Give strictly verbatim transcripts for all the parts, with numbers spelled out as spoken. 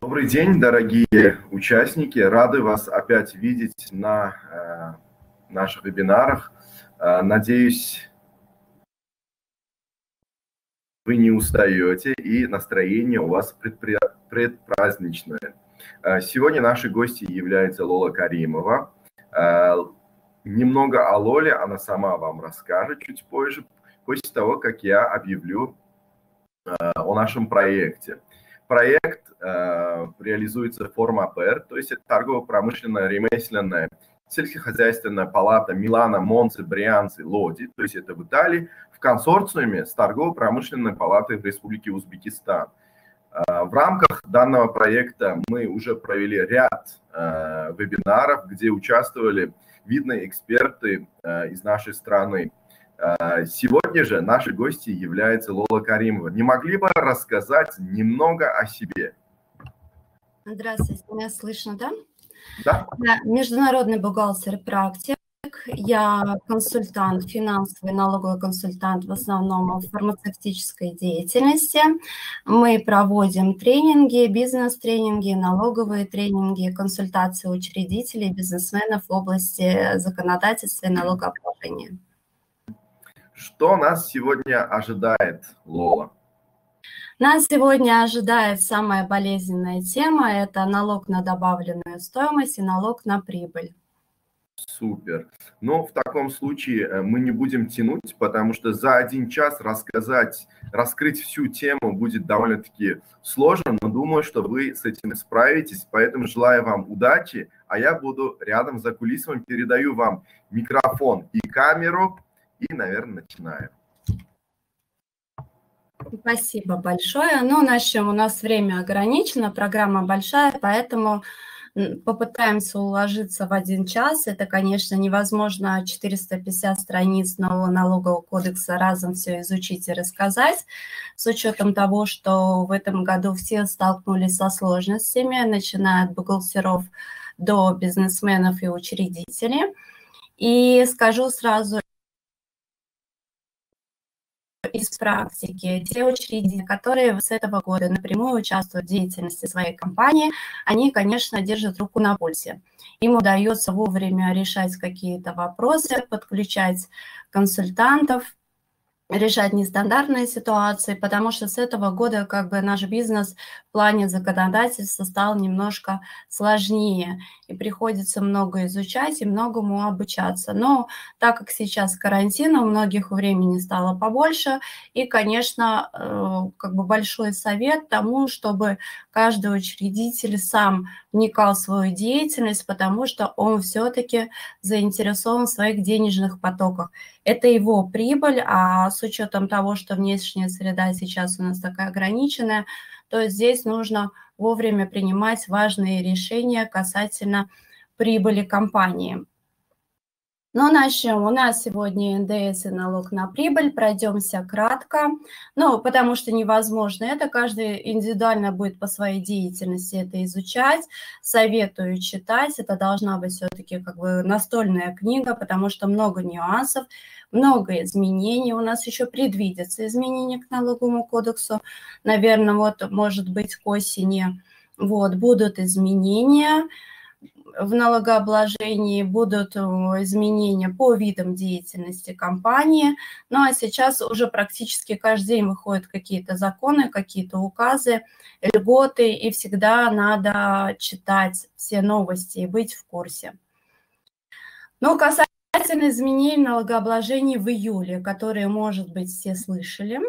Добрый день, дорогие участники. Рады вас опять видеть на э, наших вебинарах. Э, надеюсь, вы не устаете и настроение у вас предпри... предпраздничное. Э, сегодня нашей гостьей является Лола Каримова. Э, немного о Лоле она сама вам расскажет чуть позже, после того, как я объявлю э, о нашем проекте. Проект э, реализуется форма АПР, то есть это торгово-промышленная, ремесленная, сельскохозяйственная палата Милана, Монцы, Брианцы, Лоди, то есть это в Италии, в консорциуме с торгово-промышленной палатой в Республике Узбекистан. Э, в рамках данного проекта мы уже провели ряд э, вебинаров, где участвовали видные эксперты э, из нашей страны. Сегодня же нашей гостьей является Лола Каримова. Не могли бы рассказать немного о себе? Здравствуйте, меня слышно, да? Да. Я международный бухгалтер и практик. Я консультант, финансовый налоговый консультант в основном в фармацевтической деятельности. Мы проводим тренинги, бизнес-тренинги, налоговые тренинги, консультации учредителей, бизнесменов в области законодательства и налогообложения. Что нас сегодня ожидает, Лола? Нас сегодня ожидает самая болезненная тема – это налог на добавленную стоимость и налог на прибыль. Супер. Но в таком случае мы не будем тянуть, потому что за один час рассказать, раскрыть всю тему будет довольно-таки сложно, но думаю, что вы с этим справитесь, поэтому желаю вам удачи, а я буду рядом за кулисами, передаю вам микрофон и камеру. И, наверное, начинаем. Спасибо большое. Ну, начнем. У нас время ограничено, программа большая, поэтому попытаемся уложиться в один час. Это, конечно, невозможно четыреста пятьдесят страниц нового налогового кодекса разом все изучить и рассказать, с учетом того, что в этом году все столкнулись со сложностями, начиная от бухгалтеров до бизнесменов и учредителей. И скажу сразу, из практики, те учредители, которые с этого года напрямую участвуют в деятельности своей компании, они, конечно, держат руку на пульсе. Им удается вовремя решать какие-то вопросы, подключать консультантов, решать нестандартные ситуации, потому что с этого года как бы наш бизнес в плане законодательства стал немножко сложнее, и приходится много изучать и многому обучаться. Но так как сейчас карантин, у многих времени стало побольше, и, конечно, как бы большой совет тому, чтобы каждый учредитель сам вникал в свою деятельность, потому что он все-таки заинтересован в своих денежных потоках. Это его прибыль, а с учетом того, что внешняя среда сейчас у нас такая ограниченная, то здесь нужно вовремя принимать важные решения касательно прибыли компании. Ну, начнем. У нас сегодня эн дэ эс и налог на прибыль. Пройдемся кратко. Ну, потому что невозможно это. Каждый индивидуально будет по своей деятельности это изучать. Советую читать. Это должна быть все-таки как бы настольная книга, потому что много нюансов, много изменений. У нас еще предвидятся изменения к налоговому кодексу. Наверное, вот, может быть, к осени вот, будут изменения в налогообложении, будут изменения по видам деятельности компании. Ну а сейчас уже практически каждый день выходят какие-то законы, какие-то указы, льготы, и всегда надо читать все новости и быть в курсе. Но касательно изменений налогообложения в июле, которые, может быть, все слышали,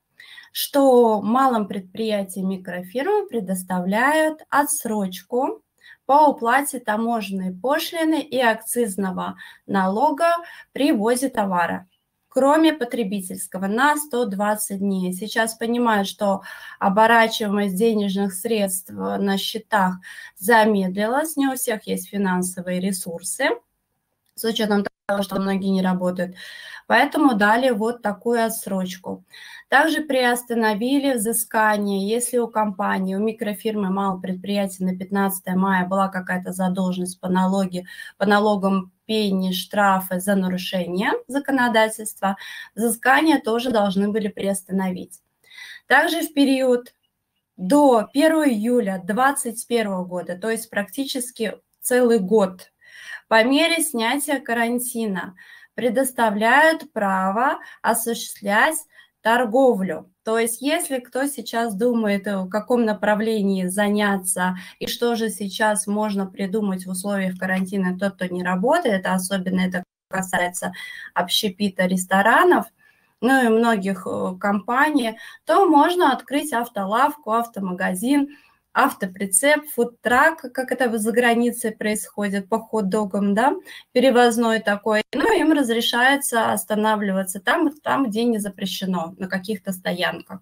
что малым предприятиям и микрофирмам предоставляют отсрочку по уплате таможенной пошлины и акцизного налога при ввозе товара, кроме потребительского, на сто двадцать дней. Сейчас понимаю, что оборачиваемость денежных средств на счетах замедлилась, не у всех есть финансовые ресурсы, с учетом того, что многие не работают. Поэтому дали вот такую отсрочку. Также приостановили взыскание, если у компании, у микрофирмы, малого предприятия на пятнадцатое мая была какая-то задолженность по, налоги, по налогам, пени, штрафы за нарушение законодательства, взыскание тоже должны были приостановить. Также в период до первого июля две тысячи двадцать первого года, то есть практически целый год, по мере снятия карантина предоставляют право осуществлять торговлю. То есть если кто сейчас думает, в каком направлении заняться и что же сейчас можно придумать в условиях карантина, тот, кто не работает, особенно это касается общепита, ресторанов, ну и многих компаний, то можно открыть автолавку, автомагазин, автоприцеп, фудтрак, как это за границей происходит, по хот-догам, да, перевозной такой. Ну, им разрешается останавливаться там, там, где не запрещено, на каких-то стоянках.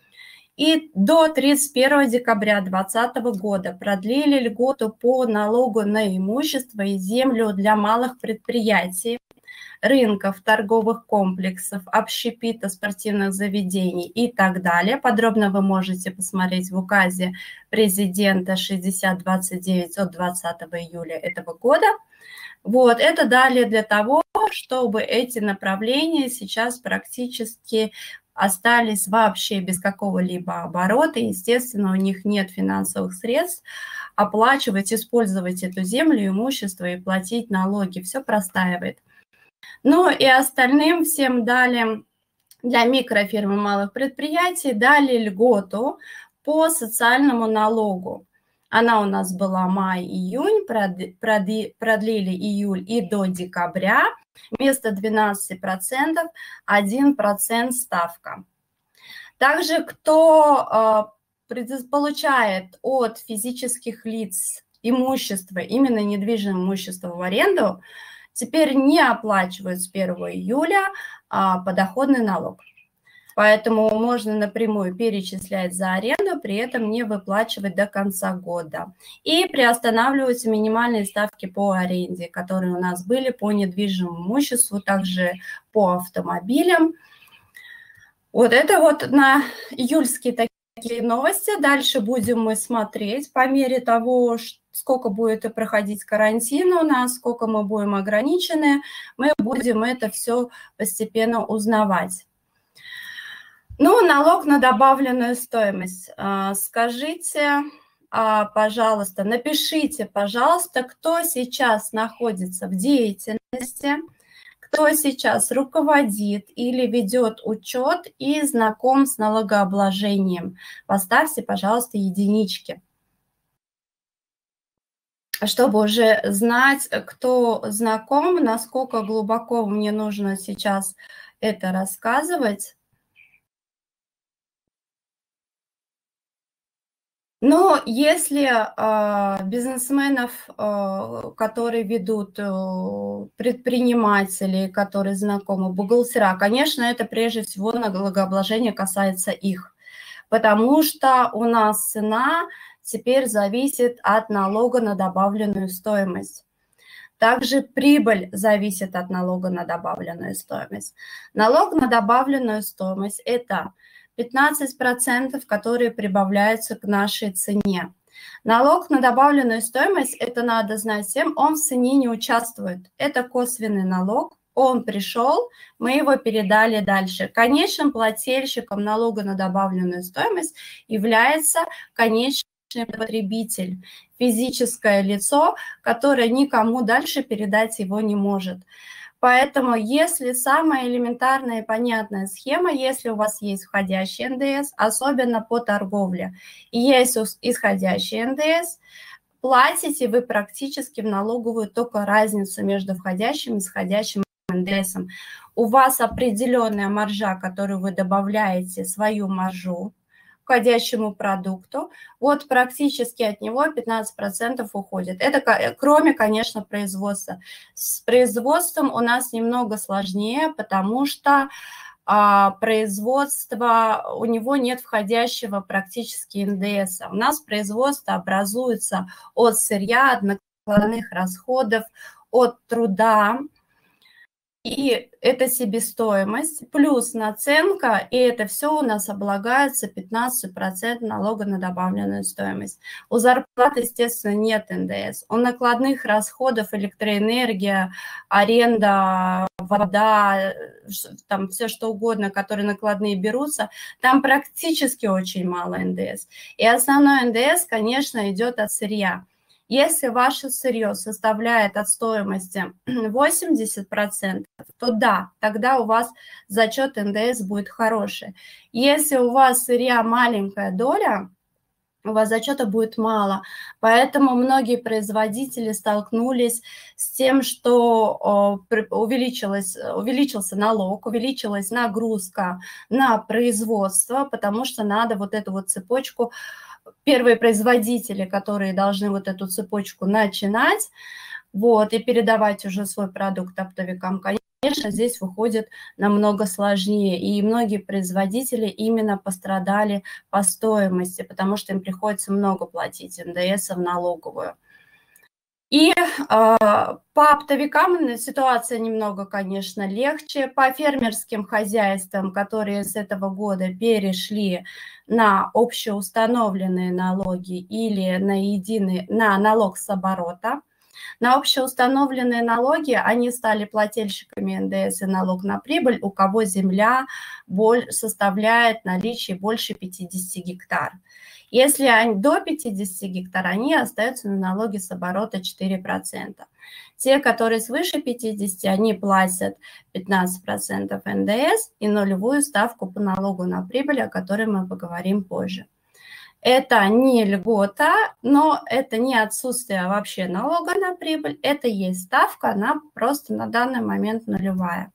И до тридцать первого декабря две тысячи двадцатого года продлили льготу по налогу на имущество и землю для малых предприятий, рынков, торговых комплексов, общепита, спортивных заведений и так далее. Подробно вы можете посмотреть в указе президента шестьдесят двадцать девять от двадцатого июля этого года. Вот, это дали для того, чтобы эти направления сейчас практически остались вообще без какого-либо оборота. Естественно, у них нет финансовых средств оплачивать, использовать эту землю, имущество и платить налоги. Все простаивает. Ну и остальным всем дали, для микрофирм и малых предприятий, дали льготу по социальному налогу. Она у нас была май-июнь, продлили июль и до декабря. Вместо двенадцати процентов один процент ставка. Также кто получает от физических лиц имущество, именно недвижимое имущество в аренду, теперь не оплачивают с первого июля а, подоходный налог. Поэтому можно напрямую перечислять за аренду, при этом не выплачивать до конца года. И приостанавливаются минимальные ставки по аренде, которые у нас были по недвижимому имуществу, также по автомобилям. Вот это вот на июльские такие новости. Дальше будем мы смотреть по мере того, что сколько будет проходить карантин у нас, сколько мы будем ограничены, мы будем это все постепенно узнавать. Ну, налог на добавленную стоимость. Скажите, пожалуйста, напишите, пожалуйста, кто сейчас находится в деятельности, кто сейчас руководит или ведет учет и знаком с налогообложением. Поставьте, пожалуйста, единички, чтобы уже знать, кто знаком, насколько глубоко мне нужно сейчас это рассказывать. Но если э, бизнесменов, э, которые ведут, э, предприниматели, которые знакомы, бухгалтера, конечно, это прежде всего налогообложение касается их, потому что у нас цена теперь зависит от налога на добавленную стоимость. Также прибыль зависит от налога на добавленную стоимость. Налог на добавленную стоимость – это пятнадцать процентов, которые прибавляются к нашей цене. Налог на добавленную стоимость, это надо знать всем, он в цене не участвует. Это косвенный налог, он пришел, мы его передали дальше. Конечным плательщиком налога на добавленную стоимость является конечный потребитель, физическое лицо, которое никому дальше передать его не может. Поэтому, если самая элементарная и понятная схема, если у вас есть входящий эн дэ эс, особенно по торговле, и есть исходящий эн дэ эс, платите вы практически в налоговую только разницу между входящим и исходящим эн дэ эсом. У вас определенная маржа, которую вы добавляете, свою маржу входящему продукту, вот практически от него пятнадцать процентов уходит. Это кроме, конечно, производства. С производством у нас немного сложнее, потому что а, производство, у него нет входящего практически эн дэ эса. У нас производство образуется от сырья, от накладных расходов, от труда. И это себестоимость плюс наценка, и это все у нас облагается пятнадцать процентов налога на добавленную стоимость. У зарплаты, естественно, нет эн дэ эс. У накладных расходов электроэнергия, аренда, вода, там все что угодно, которые накладные берутся, там практически очень мало эн дэ эс. И основной эн дэ эс, конечно, идет от сырья. Если ваше сырье составляет от стоимости восемьдесят процентов, то да, тогда у вас зачет эн дэ эс будет хороший. Если у вас сырья маленькая доля, у вас зачета будет мало. Поэтому многие производители столкнулись с тем, что увеличилось, увеличился налог, увеличилась нагрузка на производство, потому что надо вот эту вот цепочку, первые производители, которые должны вот эту цепочку начинать, вот, и передавать уже свой продукт оптовикам, конечно, здесь выходит намного сложнее. И многие производители именно пострадали по стоимости, потому что им приходится много платить эн дэ эс в налоговую. И э, по оптовикам ситуация немного, конечно, легче. По фермерским хозяйствам, которые с этого года перешли на общеустановленные налоги или на единый, на налог с оборота, на общеустановленные налоги они стали плательщиками эн дэ эс и налог на прибыль, у кого земля составляет наличие больше пятидесяти гектар. Если они до пятидесяти гектар, они остаются на налоге с оборота четыре процента. Те, которые свыше пятидесяти, они платят пятнадцать процентов эн дэ эс и нулевую ставку по налогу на прибыль, о которой мы поговорим позже. Это не льгота, но это не отсутствие вообще налога на прибыль, это есть ставка, она просто на данный момент нулевая.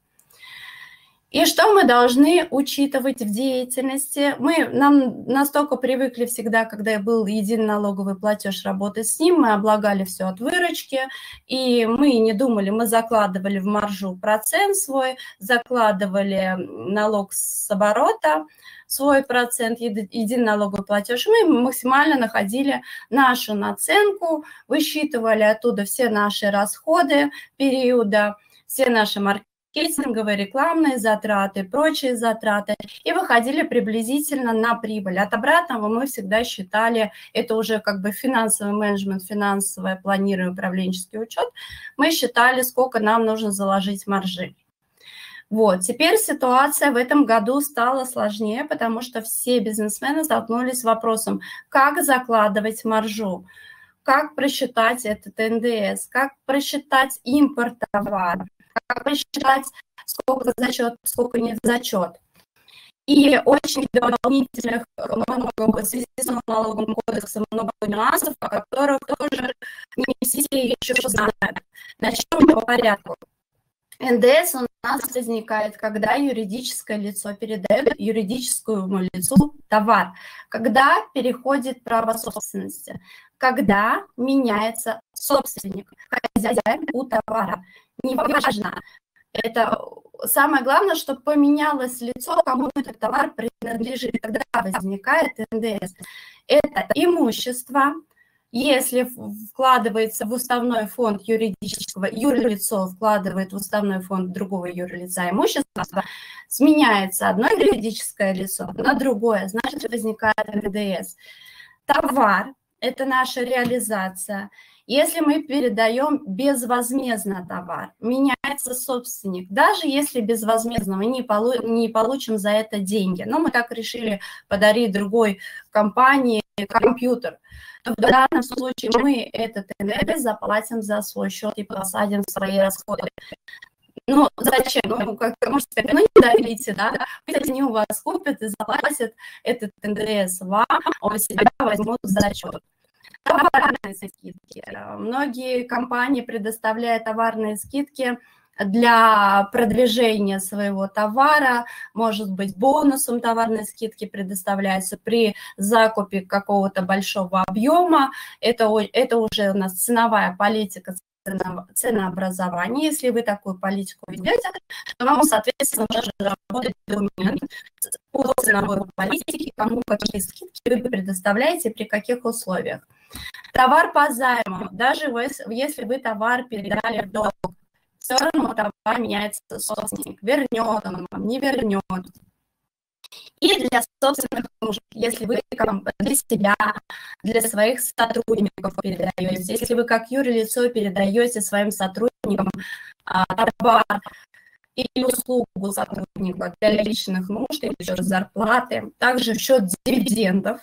И что мы должны учитывать в деятельности? Мы нам настолько привыкли всегда, когда был единый налоговый платеж, работать с ним, мы облагали все от выручки, и мы не думали, мы закладывали в маржу процент свой, закладывали налог с оборота, свой процент, единый налоговый платеж, мы максимально находили нашу наценку, высчитывали оттуда все наши расходы периода, все наши маркетинговые, маркетинговые, рекламные затраты, прочие затраты, и выходили приблизительно на прибыль. От обратного мы всегда считали, это уже как бы финансовый менеджмент, финансовое планирование, управленческий учет, мы считали, сколько нам нужно заложить маржи. Вот, теперь ситуация в этом году стала сложнее, потому что все бизнесмены столкнулись с вопросом, как закладывать маржу, как просчитать этот эн дэ эс, как просчитать импорт товара, как посчитать, сколько зачет, сколько нет зачет. И очень дополнительных, много, в связи с налоговым кодексом, много нюансов, о которых тоже не все еще знают. Начнем по порядку. эн дэ эс у нас возникает, когда юридическое лицо передает юридическому лицу товар, когда переходит право собственности, когда меняется собственник, хозяин у товара. Неважно. Это самое главное, чтобы поменялось лицо, кому этот товар принадлежит, когда возникает эн дэ эс. Это имущество, если вкладывается в уставной фонд юридического, юрлицо вкладывает в уставной фонд другого юрлица имущество, сменяется одно юридическое лицо на другое, значит возникает эн дэ эс. Товар – это наша реализация. Если мы передаем безвозмездно товар, меняется собственник, даже если безвозмездно мы не, полу не получим за это деньги, но мы так решили подарить другой компании компьютер, то в данном случае мы этот эн дэ эс заплатим за свой счет и посадим свои расходы. Ну, зачем? Ну, как можно сказать, ну, не давите, да? Пусть они у вас купят и заплатят этот эн дэ эс вам, а у себя возьмут зачет. Товарные скидки. Многие компании предоставляют товарные скидки для продвижения своего товара, может быть, бонусом товарные скидки предоставляются при закупе какого-то большого объема. Это, это уже у нас ценовая политика, ценообразования. Если вы такую политику ведете, то вам, соответственно, нужно работать документ по ценовой политике, кому какие скидки вы предоставляете, при каких условиях. Товар по займу. Даже если вы товар передали в долг, все равно товар меняется собственник, вернет он вам, не вернет. И для собственных нужд, если вы для себя, для своих сотрудников передаете, если вы как юрлицо передаете своим сотрудникам а, товар или услугу сотрудника для личных нужд или счет зарплаты, также в счет дивидендов.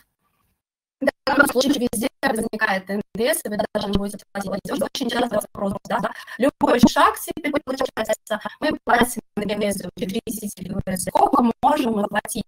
В данном случае везде возникает эн дэ эс, и вы даже не будете платить. Очень часто вопрос, да, любой шаг теперь получается, мы платим эн дэ эс через десять, сколько можем мы платить?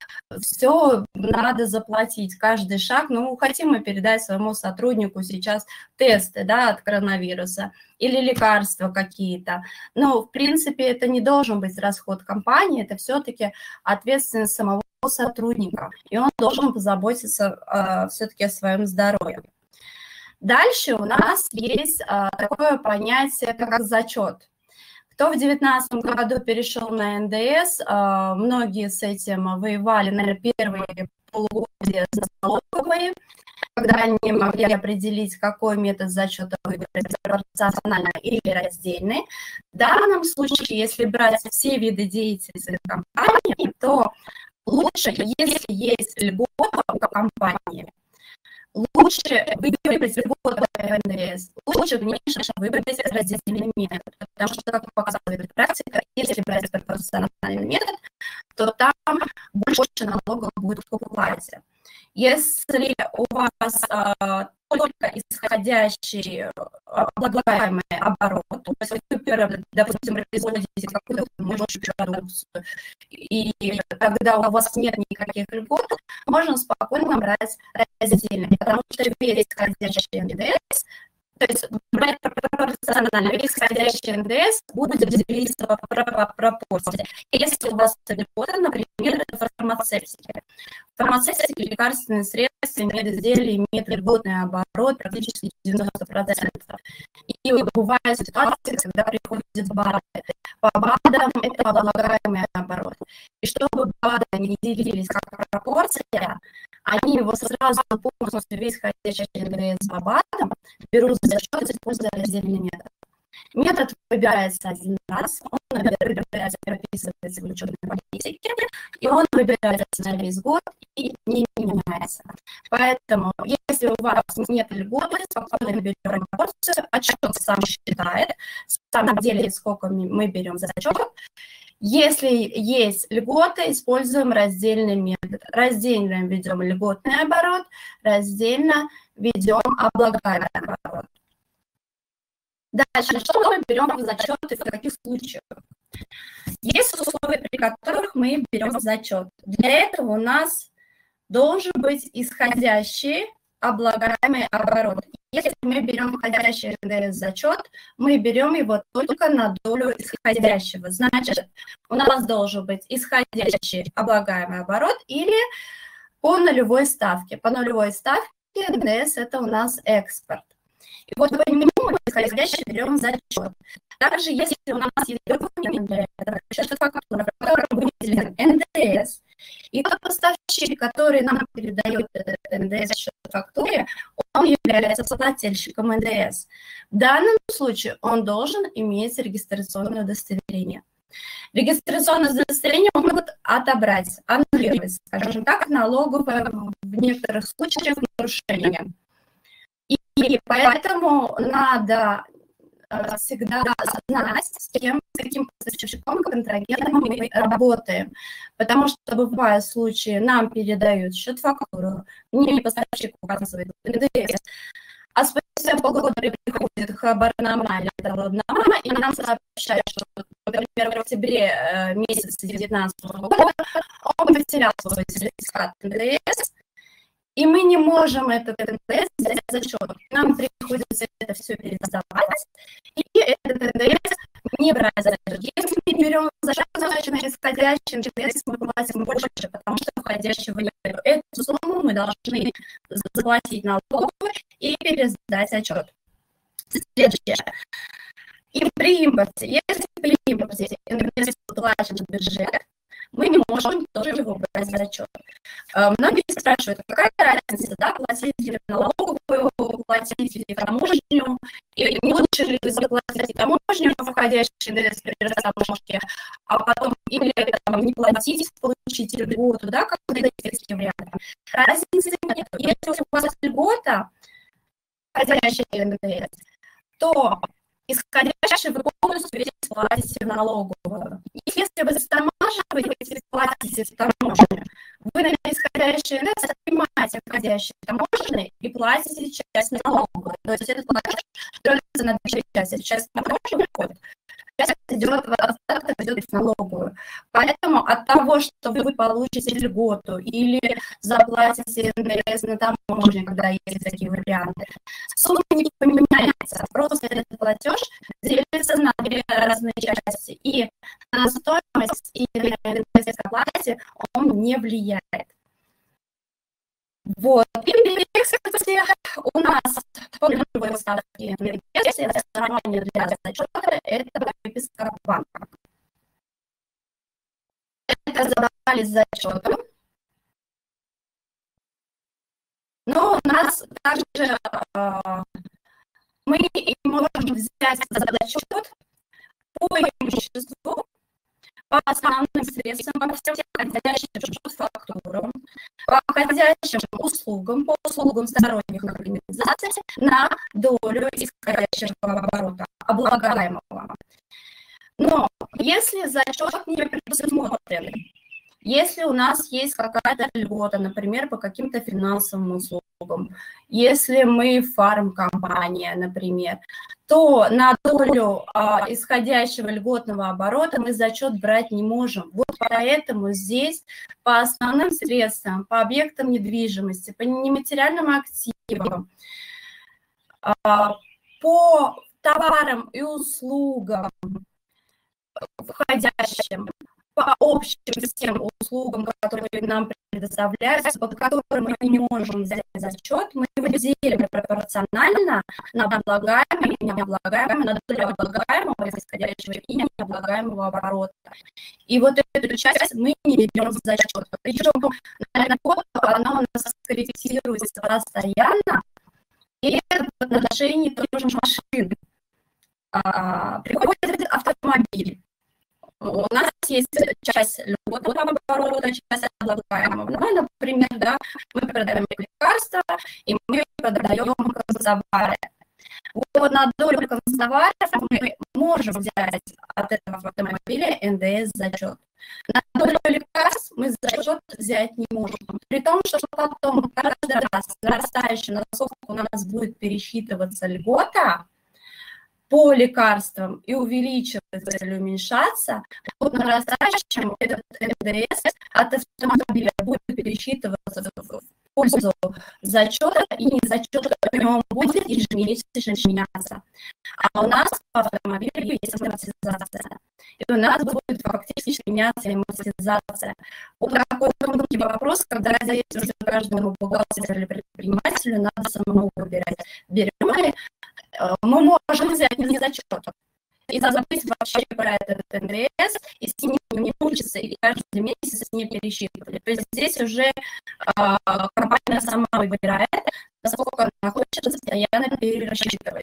Все надо заплатить, каждый шаг. Ну, хотим мы передать своему сотруднику сейчас тесты, да, от коронавируса или лекарства какие-то. Но, в принципе, это не должен быть расход компании, это все-таки ответственность самого сотрудника, и он должен позаботиться э, все-таки о своем здоровье. Дальше у нас есть э, такое понятие, как зачет. Кто в две тысячи девятнадцатом году перешел на эн дэ эс, э, многие с этим воевали, наверное, первые полугодия за налоговые, когда они могли определить, какой метод зачета выбрать, пропорциональный или раздельный. В данном случае, если брать все виды деятельности компании, то лучше, если есть льгота у компании, лучше выбрать льготу эн дэ эс, лучше, конечно, выбрать раздельный метод, потому что, как показывает практика, если брать пропорциональный метод, то там больше налогов будет покупать. Если у вас а, только исходящий облагаемый оборот, то есть вы, допустим, производите какую-то мощную продукцию, и когда у вас нет никаких льгот, можно спокойно брать раздельно, потому что весь исходящий эн дэ эс, то есть брать пропорционально, весь исходящий эн дэ эс будет делиться по пропорции. Если у вас льгота, например, это фармацевтика. Фармацевтика, лекарственные средства, медизделия имеют льготный оборот практически девяносто процентов. И бывают ситуации, когда приходят БАДы. По БАДам это облагаемый оборот. И чтобы БАДы не делились как пропорция, они его сразу полностью весь исходящий эн дэ эс по БАДам берут за счет, используя раздельный метод. Метод выбирается один раз, он выбирается, прописывается в учетной политике, и он выбирается на весь год и не меняется. Поэтому, если у вас нет льготы, спокойно берем пропорцию, отчет сам считает, сам делит, сколько мы берем за отчет. Если есть льготы, используем раздельный метод. Раздельно ведем льготный оборот, раздельно ведем облагаемый оборот. Дальше, что мы берем в зачет и в каких случаях? Есть условия, при которых мы берем в зачет. Для этого у нас должен быть исходящий облагаемый оборот. Если мы берем входящий эн дэ эс зачет, мы берем его только на долю исходящего. Значит, у нас должен быть исходящий облагаемый оборот или по нулевой ставке. По нулевой ставке эн дэ эс – это у нас экспорт. И вот по нему мы исходящий берем зачет. Также, если у нас есть документ, фактура, в котором выделен эн дэ эс, и тот поставщик, который нам передает этот эн дэ эс в счет фактуре, он является плательщиком эн дэ эс. В данном случае он должен иметь регистрационное удостоверение. Регистрационное удостоверение могут отобрать, аннулировать, скажем так, налоговое в некоторых случаях нарушение. И, и поэтому надо всегда знать, с кем, с каким поставщиком, контрагентом мы работаем. Потому что бывают случаи, нам передают счет-фактуру, мне поставщик указывает эн дэ эс, а спустя полгода приходит хабарнама или талоннама, и нам сообщают, что, например, в октябре месяца две тысячи девятнадцатого года он потерял свой сертификат эн дэ эс, и мы не можем этот эн дэ эс взять за счет. Нам приходится это все пересдавать, и этот эн дэ эс не брать за счет. Если мы берем за счет, значит, на исходящем эн дэ эс мы платим больше, потому что входящего нет. Эту сумму мы должны заплатить налоговую и пересдать отчет. Следующее. И при импорте, если при импорте эн дэ эс плачен в бюджет, мы не можем тоже его брать за отчет. Многие спрашивают, какая разница, да, платить налоговую заплатить таможню, и не лучше ли заплатить таможню, входящий эн дэ эс при растаможке, а потом или там, не платить, получить льготу, да, как в вариант. Разницы нет. Если у вас льгота, входящая эн дэ эс, то исходящий вы полностью весь платите в налоговую. И если вы затамаживаете, платите таможню, вы на исходящий эн дэ эс отнимаете входящие таможенные и платите часть налоговую. То есть этот платеж делится на две части. Часть таможенная выходит, часть идет в остаток, идет в налоговую. Поэтому от того, что вы получите льготу или заплатите эн дэ эс на таможню, когда есть такие варианты, сумма не поменяется. Просто этот платеж делится на две разные части. И на стоимость и на эн дэ эс к оплате он не влияет. Вот. И кстати, у нас по нулевой ставке эн дэ эс основание для зачета – это выписка банка. Это забрали с зачетом. Но у нас также э, мы можем взять за зачет по имуществу, по основным средствам, по всем входящим фактурам, по входящим услугам, по услугам сторонних организаций на долю исходящего оборота, облагаемого. Но если зачет не предусмотрен, если у нас есть какая-то льгота, например, по каким-то финансовым услугам, если мы фармкомпания, например, то на долю а, исходящего льготного оборота мы зачет брать не можем. Вот поэтому здесь по основным средствам, по объектам недвижимости, по нематериальным активам, а, по товарам и услугам, входящим, по общим всем услугам, которые нам предоставляются, по которым мы не можем взять зачет, мы его делим пропорционально на облагаемое и необлагаемое, на долю облагаемого, исходящего и необлагаемого оборота. И вот эту часть мы не берем в зачет. Причем, наверное, она у нас корректируется постоянно, и это в отношении тоже машин. А, приходит автомобиль. У нас есть часть льготного оборота, часть облагаемого. Ну, например, да, мы продаем лекарства, и мы продаем канцтовары. Вот на долю канцтоваров мы можем взять от этого автомобиля эн дэ эс зачет. На долю лекарств мы зачет взять не можем. При том, что потом каждый раз нарастающим, насколько у нас будет пересчитываться льгота по лекарствам и увеличиваться или уменьшаться, по нарастающему этот эн дэ эс от автомобиля будет пересчитываться в пользу зачета, и не зачет у него будет ежемесячно меняться. А у нас по автомобилю есть амортизация. И у нас будет фактически меняться амортизация. Вот такой тонкий вопрос, когда здесь уже каждому бухгалтеру или предпринимателю надо самому выбирать. Берем ли мы можем взять не зачет и забыть вообще про этот эн дэ эс, и с ним не учиться, и каждый месяц не пересчитывать. То есть здесь уже э, компания сама выбирает, насколько она хочет постоянно перерасчитывать.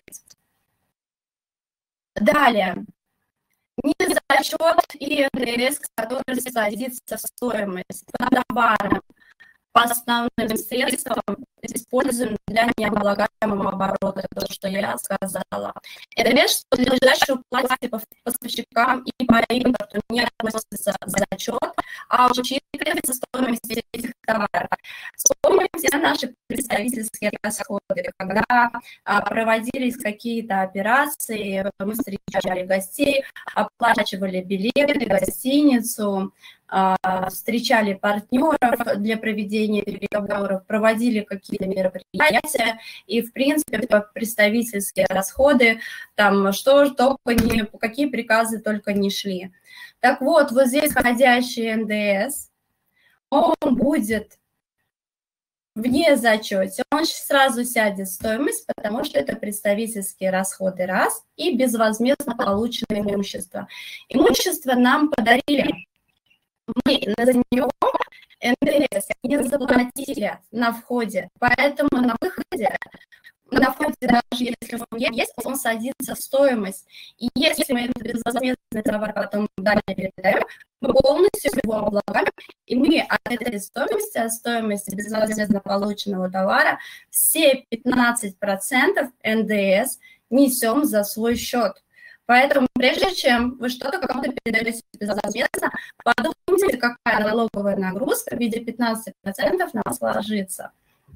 Далее. Не зачет и эн дэ эс, который садится в стоимость по товарам, по основным средствам, используем для необлагаемого оборота, то, что я сказала. эн дэ эс, что надлежащую платить по поставщикам и по импорту не относится зачет, а учитывается стоимость этих товаров. Вспомним все наши представительские расходы, когда а, проводились какие-то операции, мы встречали гостей, оплачивали билеты, гостиницу, встречали партнеров для проведения переговоров, проводили какие-то мероприятия, и, в принципе, представительские расходы, там, что только не, какие приказы только не шли. Так вот, вот здесь входящий эн дэ эс, он будет вне зачете, он сразу сядет в стоимость, потому что это представительские расходы, раз, и безвозмездно полученное имущество. Имущество нам подарили. Мы за него эн дэ эс не заплатили на входе, поэтому на выходе на входе, даже если он есть, он садится в стоимость. И если мы этот безвозмездный товар потом далее передаем, мы полностью его облагаем, и мы от этой стоимости, от стоимости безвозмездно полученного товара, все пятнадцать процентов эн дэ эс несем за свой счет. Поэтому прежде чем вы что-то кому-то передаете безвозмездно, подумайте, какая налоговая нагрузка в виде пятнадцати процентов на вас ложится.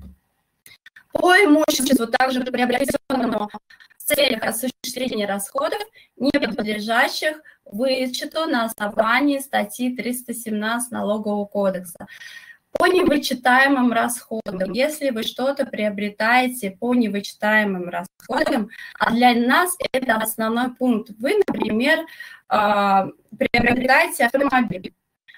По имуществу, также приобретенному в целях осуществления расходов, не подлежащих вычету на основании статьи триста семнадцать Налогового кодекса. По невычитаемым расходам, если вы что-то приобретаете по невычитаемым расходам, а для нас это основной пункт. Вы, например, приобретаете автомобиль.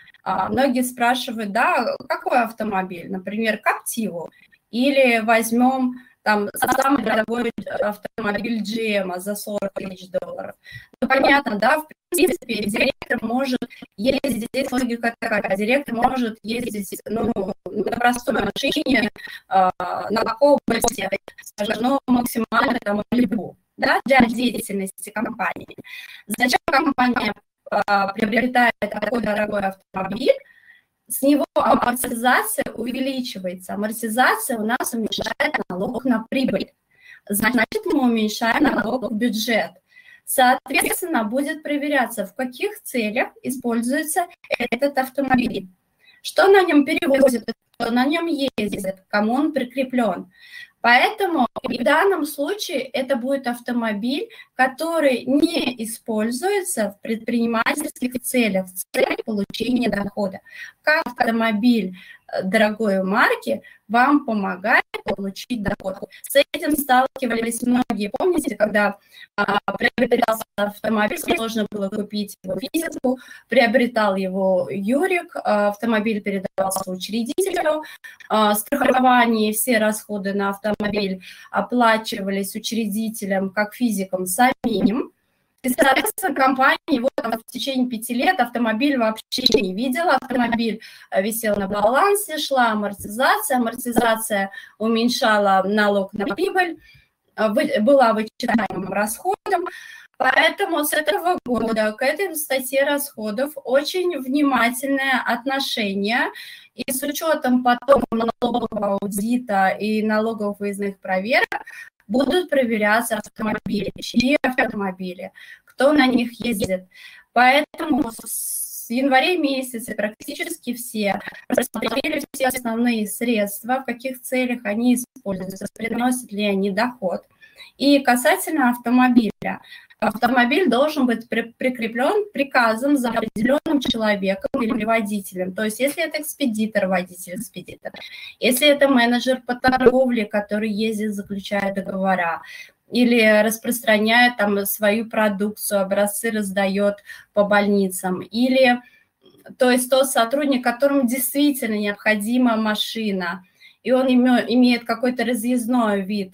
Многие спрашивают, да, какой автомобиль? Например, Captiva. Или возьмем там самый дорогой автомобиль джи эм за сорок тысяч долларов. Ну, понятно, да, в принципе, директор может ездить, здесь логика такая, директор может ездить ну, на простой машине, э, на каком-то, скажем, ну, максимально там либо, да, для деятельности компании. Зачем компания э, приобретает такой дорогой автомобиль? С него амортизация увеличивается. Амортизация у нас уменьшает налог на прибыль. Значит, мы уменьшаем налог в бюджет. Соответственно, будет проверяться, в каких целях используется этот автомобиль. Что на нем перевозят, что на нем ездит, кому он прикреплен. Поэтому в данном случае это будет автомобиль, который не используется в предпринимательских целях, в целях получения дохода. Как автомобиль дорогой марки вам помогает получить доход. С этим сталкивались многие. Помните, когда а, приобретался автомобиль, сложно было купить его физику, приобретал его Юрик, а, автомобиль передавался учредителю, а, страхование, все расходы на автомобиль оплачивались учредителем как физиком самим. И, соответственно, компания вот, в течение пяти лет автомобиль вообще не видела, автомобиль висел на балансе, шла амортизация, амортизация уменьшала налог на прибыль, была вычитаемым расходом, поэтому с этого года к этой статье расходов очень внимательное отношение, и с учетом потом налогового аудита и налоговых выездных проверок будут проверяться автомобили, чьи автомобили, кто на них ездит. Поэтому с января месяца практически все рассмотрели все основные средства, в каких целях они используются, приносят ли они доход. И касательно автомобиля. Автомобиль должен быть при, прикреплен приказом за определенным человеком или водителем. То есть если это экспедитор, водитель экспедитор, если это менеджер по торговле, который ездит, заключает договора, или распространяет там свою продукцию, образцы раздает по больницам, или то есть тот сотрудник, которому действительно необходима машина, и он имеет какой-то разъездной вид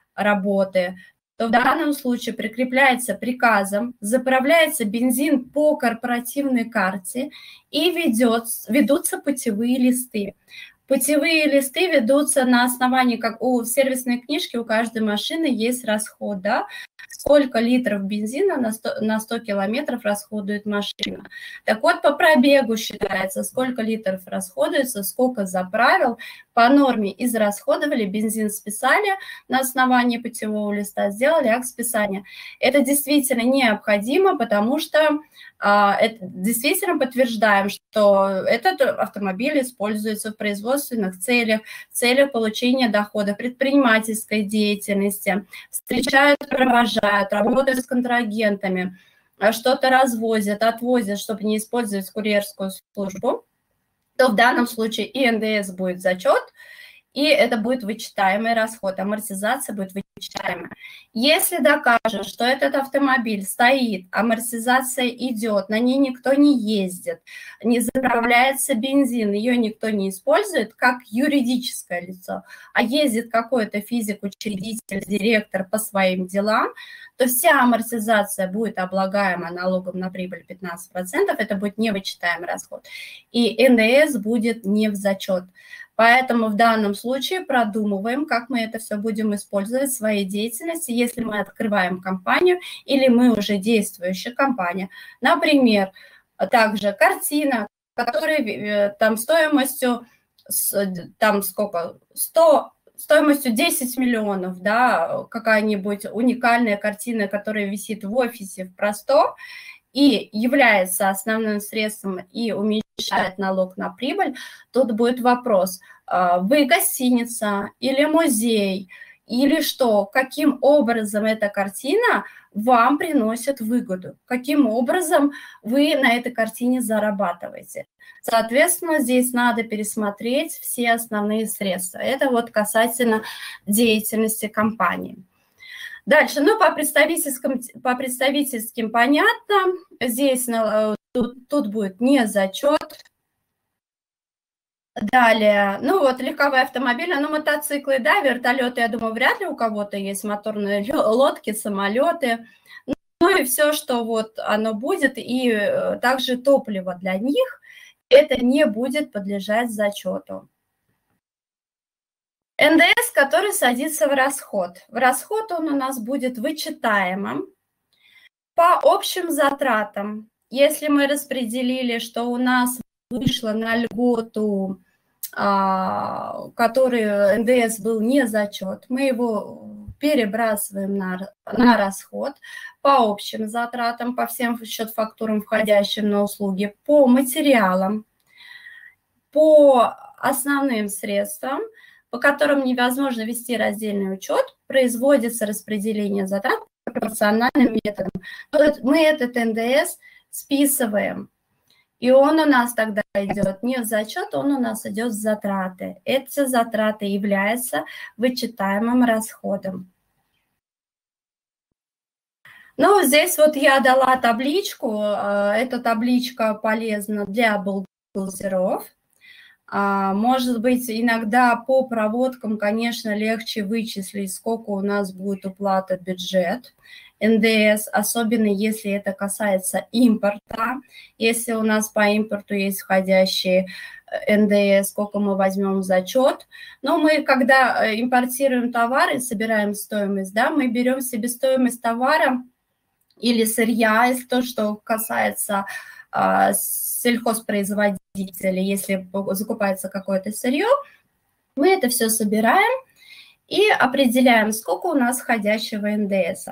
работы, то в данном случае прикрепляется приказом, заправляется бензин по корпоративной карте и ведет, ведутся путевые листы. Путевые листы ведутся на основании, как у сервисной книжки, у каждой машины есть расход, да, сколько литров бензина на сто, на сто километров расходует машина. Так вот, по пробегу считается, сколько литров расходуется, сколько заправил, по норме израсходовали, бензин списали на основании путевого листа, сделали акт списания. Это действительно необходимо, потому что а, это действительно подтверждаем, что этот автомобиль используется в производственных целях, в целях получения дохода, предпринимательской деятельности, встречают, провожают, работают с контрагентами, что-то развозят, отвозят, чтобы не использовать курьерскую службу, то в данном случае и эн дэ эс будет зачет, и это будет вычитаемый расход, амортизация будет вычитаемая. Если докажешь, что этот автомобиль стоит, амортизация идет, на ней никто не ездит, не заправляется бензин, ее никто не использует как юридическое лицо, а ездит какой-то физик, учредитель, директор по своим делам, то вся амортизация будет облагаема налогом на прибыль пятнадцать процентов, это будет невычитаемый расход, и эн дэ эс будет не в зачет. Поэтому в данном случае продумываем, как мы это все будем использовать в своей деятельности, если мы открываем компанию или мы уже действующая компания. Например, также картина, которая там стоимостью, там сколько, сто, стоимостью десять миллионов, да, какая-нибудь уникальная картина, которая висит в офисе в Просто и является основным средством и уменьшает налог на прибыль, тут будет вопрос, вы гостиница или музей, или что, каким образом эта картина вам приносит выгоду, каким образом вы на этой картине зарабатываете. Соответственно, здесь надо пересмотреть все основные средства. Это вот касательно деятельности компании. Дальше, ну, по представительским, по представительским понятно, здесь тут, тут будет не зачет. Далее, ну вот легковые автомобили, ну мотоциклы, да, вертолеты, я думаю, вряд ли у кого-то есть моторные лодки, самолеты, ну и все, что вот оно будет, и также топливо для них, это не будет подлежать зачету. эн дэ эс, который садится в расход. В расход он у нас будет вычитаемым по общим затратам. Если мы распределили, что у нас вышло на льготу, который эн дэ эс был не зачет, мы его перебрасываем на, на расход по общим затратам, по всем счет-фактурам, входящим на услуги, по материалам, по основным средствам, по которым невозможно вести раздельный учет, производится распределение затрат пропорциональным методом. Мы этот эн дэ эс списываем. И он у нас тогда идет не в зачет, он у нас идет в затраты. Эти затраты являются вычитаемым расходом. Ну, здесь вот я дала табличку. Эта табличка полезна для бухгалтеров. Может быть, иногда по проводкам, конечно, легче вычислить, сколько у нас будет уплата бюджет эн дэ эс, особенно если это касается импорта. Если у нас по импорту есть входящие эн дэ эс, сколько мы возьмем в зачет. Но мы, когда импортируем товары, собираем стоимость, да, мы берем себестоимость товара или сырья, если то, что касается а, сельхозпроизводителей, если закупается какое-то сырье, мы это все собираем и определяем, сколько у нас входящего эн дэ эс.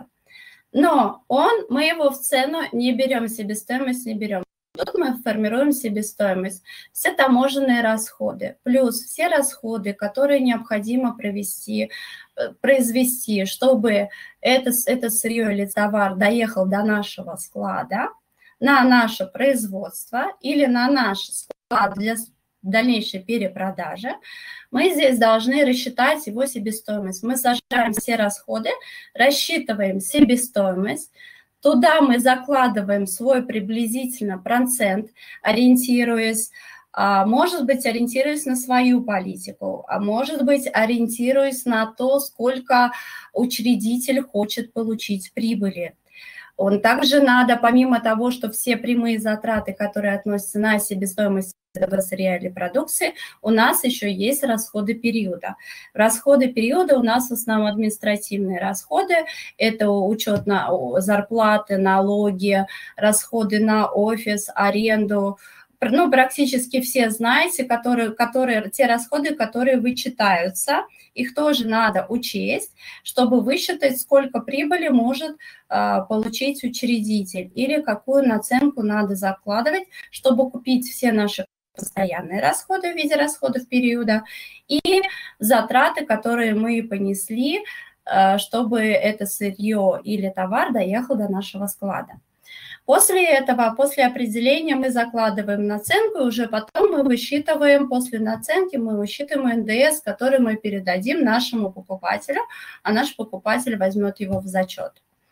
Но он, мы его в цену не берем, себестоимость не берем. Тут мы формируем себестоимость. Все таможенные расходы, плюс все расходы, которые необходимо провести, произвести, чтобы это, это сырье или товар доехал до нашего склада, на наше производство или на наш склад для дальнейшей перепродажи, мы здесь должны рассчитать его себестоимость. Мы сажаем все расходы, рассчитываем себестоимость, туда мы закладываем свой приблизительно процент, ориентируясь, может быть, ориентируясь на свою политику, а может быть, ориентируясь на то, сколько учредитель хочет получить прибыли. Он также надо, помимо того, что все прямые затраты, которые относятся на себестоимость сырья или продукции, у нас еще есть расходы периода. Расходы периода у нас в основном административные расходы, это учет на зарплаты, налоги, расходы на офис, аренду, ну, практически все знаете, которые, которые, те расходы, которые вычитаются, их тоже надо учесть, чтобы высчитать, сколько прибыли может а, получить учредитель или какую наценку надо закладывать, чтобы купить все наши постоянные расходы в виде расходов периода и затраты, которые мы понесли, а, чтобы это сырье или товар доехал до нашего склада. После этого, после определения мы закладываем наценку, и уже потом мы высчитываем, после наценки мы высчитываем эн дэ эс, который мы передадим нашему покупателю, а наш покупатель возьмет его в зачет.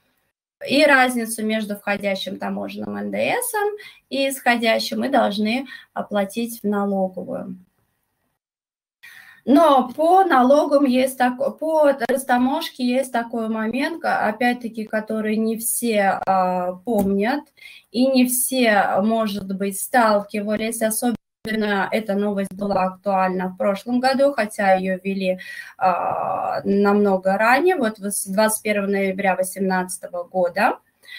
И разницу между входящим таможенным эн дэ эс и исходящим мы должны оплатить в налоговую. Но по налогам есть такой, по растаможке есть такой момент, опять-таки, который не все а, помнят и не все, может быть, сталкивались, особенно особенно эта новость была актуальна в прошлом году, хотя ее ввели а, намного ранее, вот с двадцать первого ноября две тысячи восемнадцатого года,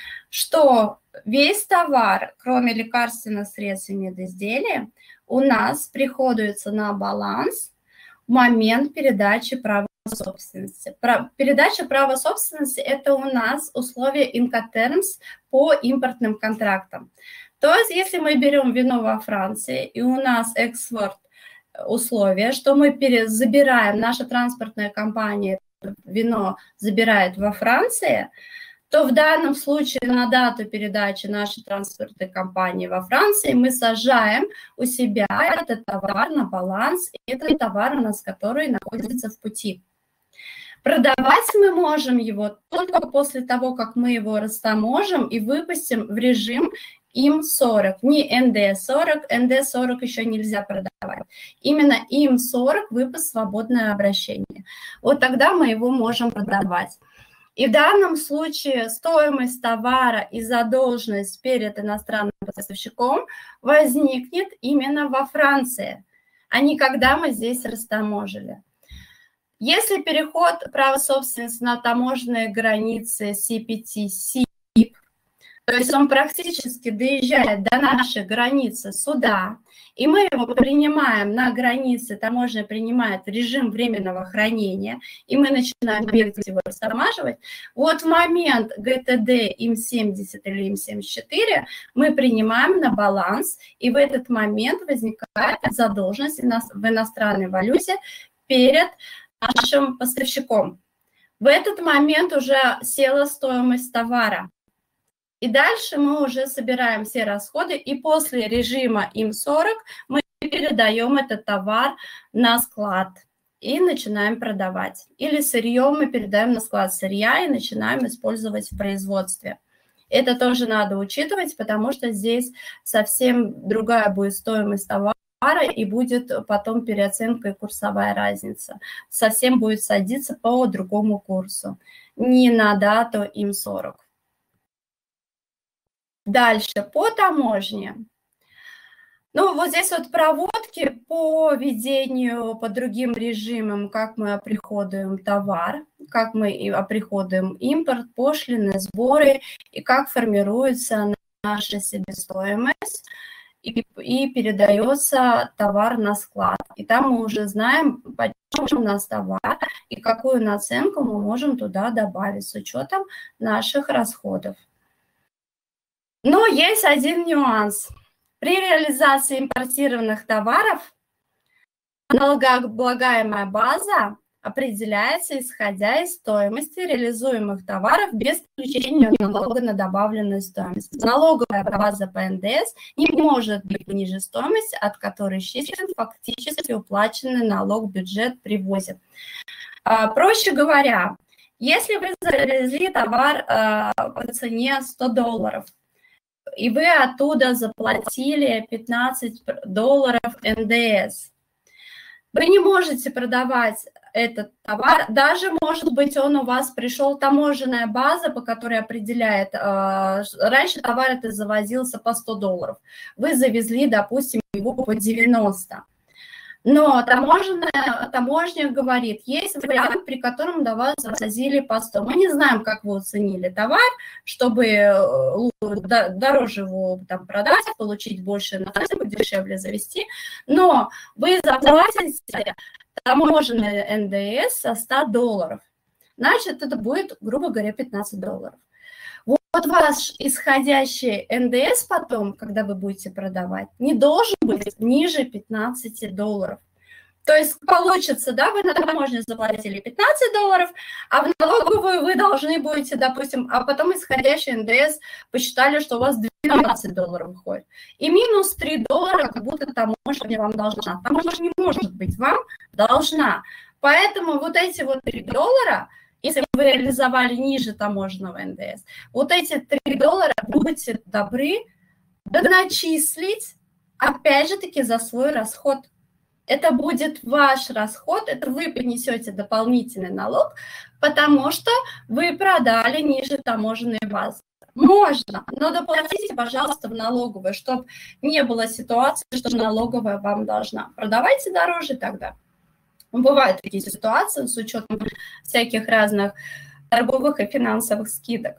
что весь товар, кроме лекарственных средств и медизделий, у нас приходится на баланс в момент передачи права собственности. Передача права собственности – это у нас условия Incoterms по импортным контрактам. То есть, если мы берем вино во Франции, и у нас экспорт условия, что мы забираем, наша транспортная компания вино забирает во Франции, то в данном случае на дату передачи нашей транспортной компании во Франции мы сажаем у себя этот товар на баланс, и это товар у нас, который находится в пути. Продавать мы можем его только после того, как мы его растаможим и выпустим в режим ИМ сорок, не эн дэ сорок, эн дэ сорок еще нельзя продавать. Именно ИМ сорок, выпуск свободное обращение. Вот тогда мы его можем продавать. И в данном случае стоимость товара и задолженность перед иностранным поставщиком возникнет именно во Франции, а не когда мы здесь растаможили. Если переход права собственности на таможенные границы си пи ти си, то есть он практически доезжает до нашей границы суда, и мы его принимаем на границе, таможня принимает режим временного хранения, и мы начинаем бегать его растамаживать, вот в момент гэ тэ дэ ИМ семьдесят или ИМ семьдесят четыре мы принимаем на баланс, и в этот момент возникает задолженность в иностранной валюте перед нашим поставщиком. В этот момент уже села стоимость товара. И дальше мы уже собираем все расходы, и после режима ИМ сорок мы передаем этот товар на склад и начинаем продавать. Или сырье мы передаем на склад сырья и начинаем использовать в производстве. Это тоже надо учитывать, потому что здесь совсем другая будет стоимость товара, и будет потом переоценка и курсовая разница. Совсем будет садиться по другому курсу, не на дату ИМ сорок. Дальше, по таможне. Ну, вот здесь вот проводки по ведению, по другим режимам, как мы оприходуем товар, как мы оприходуем импорт, пошлины, сборы, и как формируется наша себестоимость, и, и передается товар на склад. И там мы уже знаем, почему у нас товар, и какую наценку мы можем туда добавить с учетом наших расходов. Но есть один нюанс. При реализации импортированных товаров налогооблагаемая база определяется, исходя из стоимости реализуемых товаров без включения налога на добавленную стоимость. Налоговая база по эн дэ эс не может быть ниже стоимости, от которой исчислен фактически уплаченный налог в бюджет при ввозе. Проще говоря, если вы завезли товар по цене сто долларов, и вы оттуда заплатили пятнадцать долларов эн дэ эс, вы не можете продавать этот товар, даже, может быть, он у вас пришел, таможенная база, по которой определяет, раньше товар это завозился по сто долларов, вы завезли, допустим, его по девяносто. Но таможенная, таможня говорит, есть вариант, при котором до вас завозили по сто. Мы не знаем, как вы оценили товар, чтобы дороже его там продать, получить больше наценку, дешевле завести. Но вы заплатите таможенный эн дэ эс со ста долларов. Значит, это будет, грубо говоря, пятнадцать долларов. Вот ваш исходящий эн дэ эс потом, когда вы будете продавать, не должен быть ниже пятнадцати долларов. То есть получится, да, вы на таможне заплатили пятнадцать долларов, а в налоговую вы должны будете, допустим, а потом исходящий эн дэ эс посчитали, что у вас двенадцать долларов выходит. И минус три доллара, как будто таможня вам должна. Таможня не может быть вам должна. Поэтому вот эти вот три доллара... Если вы реализовали ниже таможенного эн дэ эс, вот эти три доллара будете добры доначислить, опять же таки, за свой расход. Это будет ваш расход, это вы понесете дополнительный налог, потому что вы продали ниже таможенной базы. Можно, но доплатите, пожалуйста, в налоговую, чтобы не было ситуации, что налоговая вам должна. Продавайте дороже тогда. Бывают такие ситуации с учетом всяких разных торговых и финансовых скидок.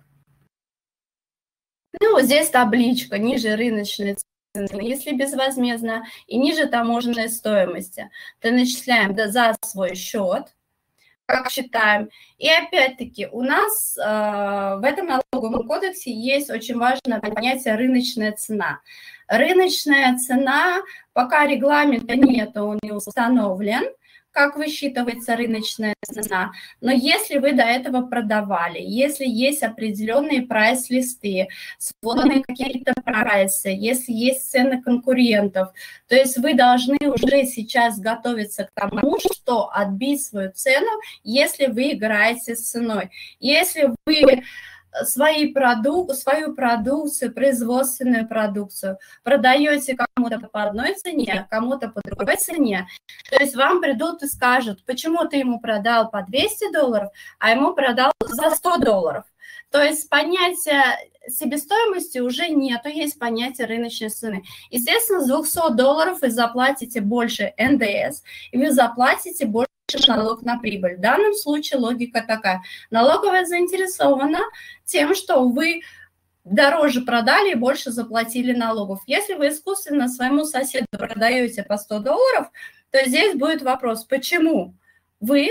Ну, вот здесь табличка, ниже рыночной цены, если безвозмездно, и ниже таможенной стоимости. То начисляем за свой счет, как считаем. И опять-таки у нас э, в этом налоговом кодексе есть очень важное понятие рыночная цена. Рыночная цена, пока регламента нет, он не установлен, как высчитывается рыночная цена. Но если вы до этого продавали, если есть определенные прайс-листы, сводные какие-то прайсы, если есть цены конкурентов, то есть вы должны уже сейчас готовиться к тому, что отбить свою цену, если вы играете с ценой. Если вы свои продук... свою продукцию, производственную продукцию продаете кому-то по одной цене, кому-то по другой цене, то есть вам придут и скажут, почему ты ему продал по двести долларов, а ему продал за сто долларов. То есть понятия себестоимости уже нету, есть понятие рыночной цены. Естественно, с двухсот долларов вы заплатите больше эн дэ эс, и вы заплатите больше налог на прибыль. В данном случае логика такая. Налоговая заинтересована тем, что вы дороже продали и больше заплатили налогов. Если вы искусственно своему соседу продаете по сто долларов, то здесь будет вопрос, почему вы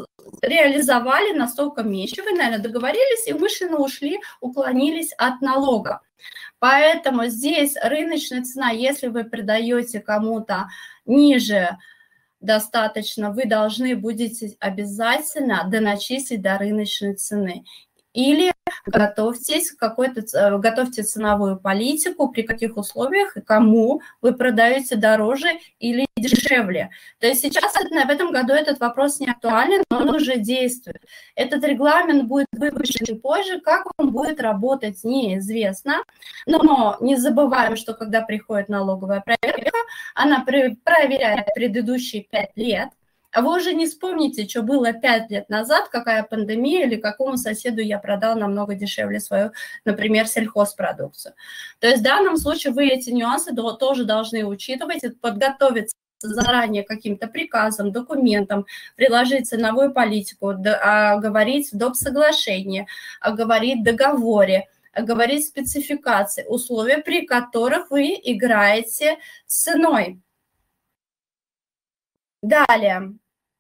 реализовали настолько меньше, вы, наверное, договорились и умышленно ушли, уклонились от налога. Поэтому здесь рыночная цена, если вы продаете кому-то ниже достаточно, вы должны будете обязательно доначислить до рыночной цены. Или готовьтесь какой-то, готовьте ценовую политику, при каких условиях и кому вы продаете дороже или дешевле. То есть сейчас в этом году этот вопрос не актуален, но он уже действует. Этот регламент будет выпущен позже, как он будет работать, неизвестно. Но не забываем, что когда приходит налоговая проверка, она проверяет предыдущие пять лет. А вы уже не вспомните, что было пять лет назад, какая пандемия или какому соседу я продал намного дешевле свою, например, сельхозпродукцию. То есть в данном случае вы эти нюансы тоже должны учитывать, подготовиться заранее каким-то приказом, документом, приложить ценовую политику, оговорить в доп. Соглашении, оговорить в договоре, оговорить спецификации, условия, при которых вы играете с ценой. Далее.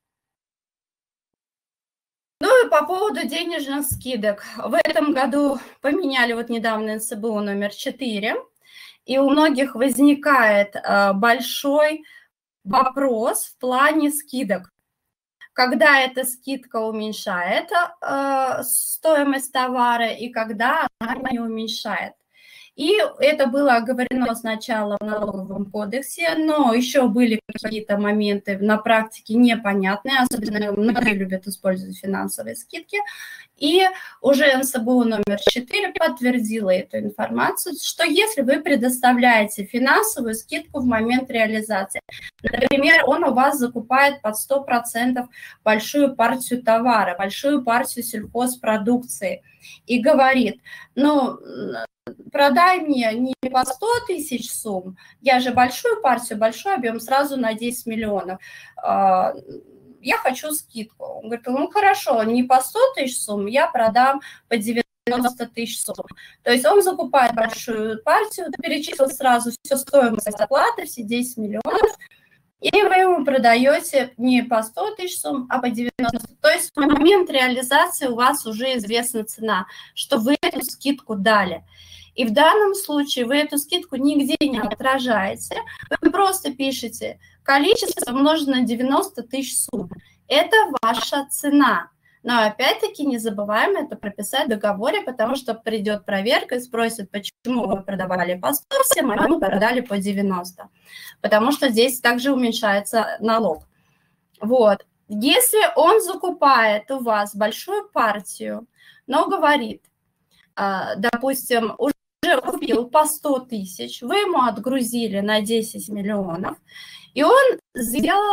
Ну и по поводу денежных скидок. В этом году поменяли вот недавно эн цэ бэ у номер четыре, и у многих возникает большой вопрос в плане скидок. Когда эта скидка уменьшает стоимость товара и когда она не уменьшает. И это было оговорено сначала в налоговом кодексе, но еще были какие-то моменты на практике непонятные, особенно многие любят использовать финансовые скидки. И уже эн цэ бэ у номер четыре подтвердила эту информацию, что если вы предоставляете финансовую скидку в момент реализации, например, он у вас закупает под сто процентов большую партию товара, большую партию сельхозпродукции и говорит, ну, продай мне не по сто тысяч сумм, я же большую партию, большой объем сразу на десять миллионов, я хочу скидку. Он говорит, ну хорошо, не по сто тысяч сумм, я продам по девяносто тысяч сумм. То есть он закупает большую партию, перечислил сразу всю стоимость оплаты, все десять миллионов, и вы ему продаете не по сто тысяч сумм, а по девяносто. То есть в момент реализации у вас уже известна цена, что вы эту скидку дали. И в данном случае вы эту скидку нигде не отражаете, вы просто пишете количество умножить на девяносто тысяч сумм. Это ваша цена. Но опять-таки не забываем это прописать в договоре, потому что придет проверка и спросит, почему вы продавали по сто всем, а мы продали по девяносто. Потому что здесь также уменьшается налог. Вот. Если он закупает у вас большую партию, но говорит, допустим, уже купил по сто тысяч, вы ему отгрузили на десять миллионов, и он сделал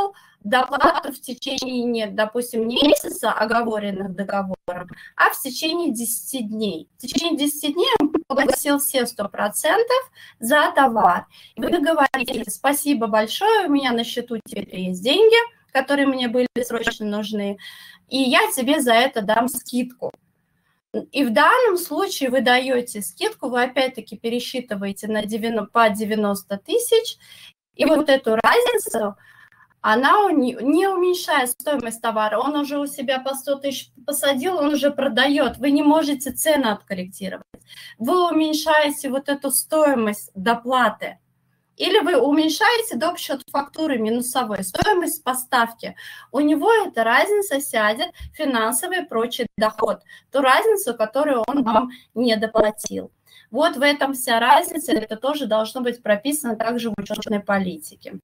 доплату в течение, допустим, не месяца, оговоренных договором, а в течение десяти дней. В течение десяти дней он погасил все сто процентов за товар. И вы говорите: спасибо большое, у меня на счету теперь есть деньги, которые мне были срочно нужны, и я тебе за это дам скидку. И в данном случае вы даете скидку, вы опять-таки пересчитываете на девяносто, по девяносто тысяч, и вот эту разницу, она не уменьшает стоимость товара, он уже у себя по сто тысяч посадил, он уже продает, вы не можете цену откорректировать. Вы уменьшаете вот эту стоимость доплаты. Или вы уменьшаете доп. Счет фактуры минусовой, стоимость поставки. У него эта разница сядет, финансовый и прочий доход, ту разницу, которую он вам не доплатил. Вот в этом вся разница, это тоже должно быть прописано также в учетной политике.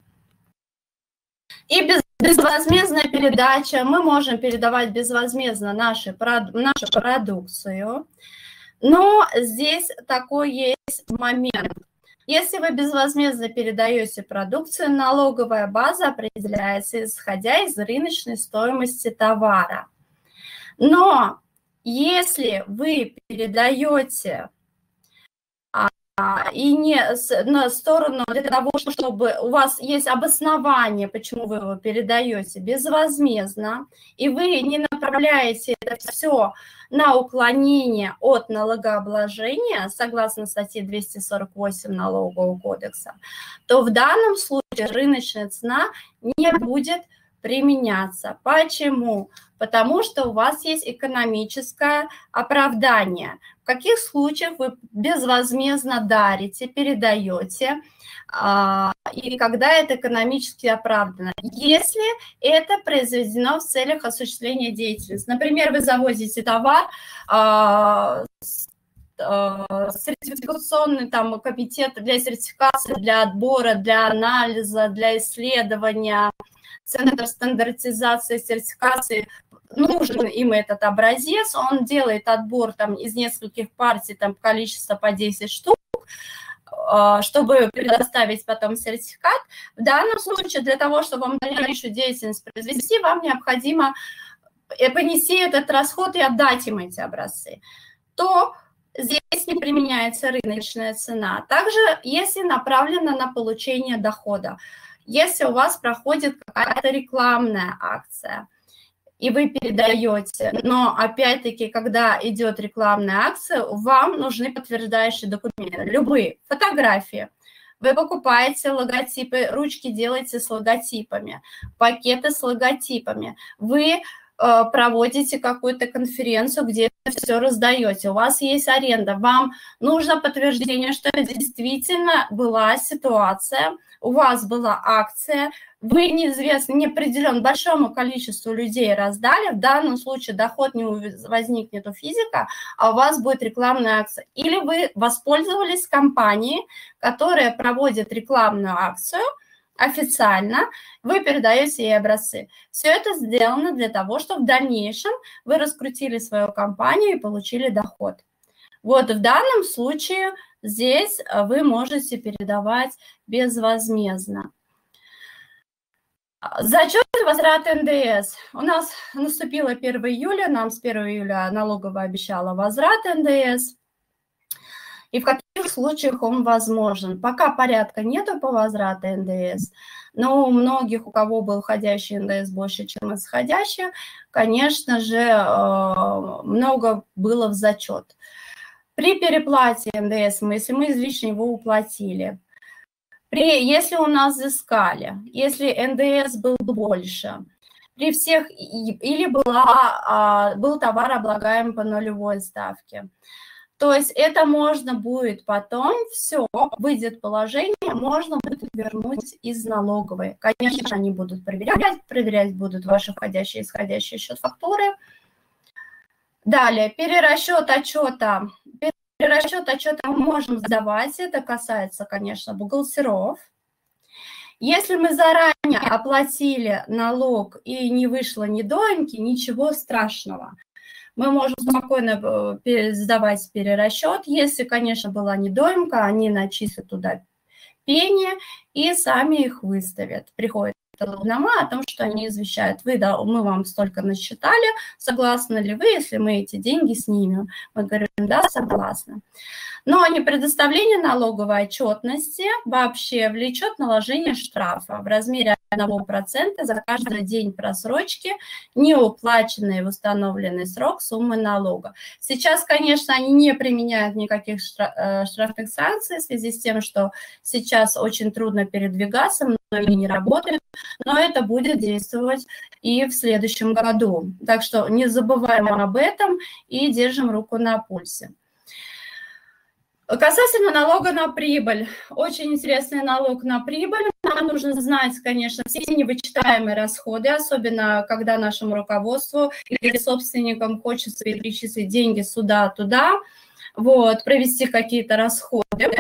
И без, безвозмездная передача. Мы можем передавать безвозмездно наши, нашу продукцию, но здесь такой есть момент. Если вы безвозмездно передаете продукцию, налоговая база определяется, исходя из рыночной стоимости товара. Но если вы передаете а, и не на сторону для того, чтобы у вас есть обоснование, почему вы его передаете безвозмездно, и вы не направляете это все на уклонение от налогообложения, согласно статье двести сорок восемь Налогового кодекса, то в данном случае рыночная цена не будет применяться. Почему? Потому что у вас есть экономическое оправдание. В каких случаях вы безвозмездно дарите, передаете, и когда это экономически оправдано? Если это произведено в целях осуществления деятельности. Например, вы завозите товар, сертификационный там комитет для сертификации, для отбора, для анализа, для исследования, центр стандартизации, сертификации, нужен им этот образец, он делает отбор там из нескольких партий, там количество по десять штук, чтобы предоставить потом сертификат. В данном случае для того, чтобы вам дальнейшую деятельность произвести, вам необходимо понести этот расход и отдать им эти образцы. То здесь не применяется рыночная цена. Также, если направлено на получение дохода, если у вас проходит какая-то рекламная акция, и вы передаете, но опять-таки, когда идет рекламная акция, вам нужны подтверждающие документы, любые, фотографии. Вы покупаете логотипы, ручки делаете с логотипами, пакеты с логотипами. Вы проводите какую-то конференцию, где все раздаете, у вас есть аренда, вам нужно подтверждение, что действительно была ситуация, у вас была акция, вы неизвестно, не определен, большому количеству людей раздали, в данном случае доход не возникнет у физика, а у вас будет рекламная акция. Или вы воспользовались компанией, которая проводит рекламную акцию, официально, вы передаете ей образцы. Все это сделано для того, чтобы в дальнейшем вы раскрутили свою компанию и получили доход. Вот в данном случае здесь вы можете передавать безвозмездно. Зачет и возврат эн дэ эс. У нас наступило первое июля, нам с первого июля налоговая обещала возврат эн дэ эс. И в каких случаях он возможен? Пока порядка нету по возврату эн дэ эс, но у многих, у кого был входящий эн дэ эс больше, чем исходящий, конечно же, много было в зачет. При переплате эн дэ эс, мы, если мы излишне его уплатили, при, если у нас взыскали, если эн дэ эс был больше, при всех, или была, был товар облагаем по нулевой ставке, то есть это можно будет потом, все, выйдет положение, можно будет вернуть из налоговой. Конечно, они будут проверять, проверять будут ваши входящие и исходящие счет фактуры. Далее, перерасчет отчета. Перерасчет отчета мы можем сдавать, это касается, конечно, бухгалтеров. Если мы заранее оплатили налог и не вышло недоимки, ничего страшного. Мы можем спокойно сдавать перерасчет. Если, конечно, была недоимка, они начислят туда пени и сами их выставят. Приходит талон-нама о том, что они извещают, вы, да, мы вам столько насчитали, согласны ли вы, если мы эти деньги снимем? Мы говорим, да, согласны. Но непредоставление налоговой отчетности вообще влечет наложение штрафа в размере одного процента за каждый день просрочки, неуплаченной в установленный срок суммы налога. Сейчас, конечно, они не применяют никаких штрафных санкций в связи с тем, что сейчас очень трудно передвигаться, многие не работают, но это будет действовать и в следующем году. Так что не забываем об этом и держим руку на пульсе. Касательно налога на прибыль. Очень интересный налог на прибыль. Нам нужно знать, конечно, все невычитаемые расходы, особенно когда нашему руководству или собственникам хочется перечислить деньги сюда-туда, вот, провести какие-то расходы.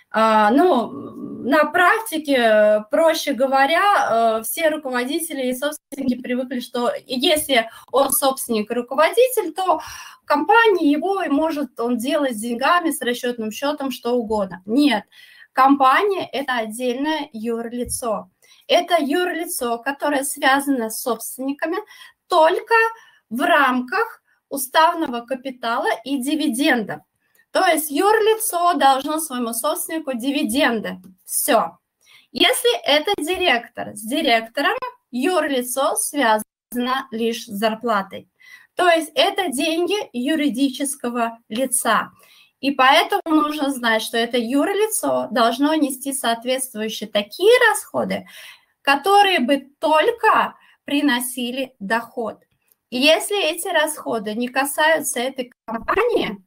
Ну, на практике, проще говоря, все руководители и собственники привыкли, что если он собственник и руководитель, то компания его и может он делать с деньгами, с расчетным счетом, что угодно. Нет, компания – это отдельное юрлицо. Это юрлицо, которое связано с собственниками только в рамках уставного капитала и дивидендов. То есть юрлицо должно своему собственнику дивиденды. Все. Если это директор, с директором юрлицо связано лишь с зарплатой. То есть это деньги юридического лица. И поэтому нужно знать, что это юрлицо должно нести соответствующие такие расходы, которые бы только приносили доход. И если эти расходы не касаются этой компании,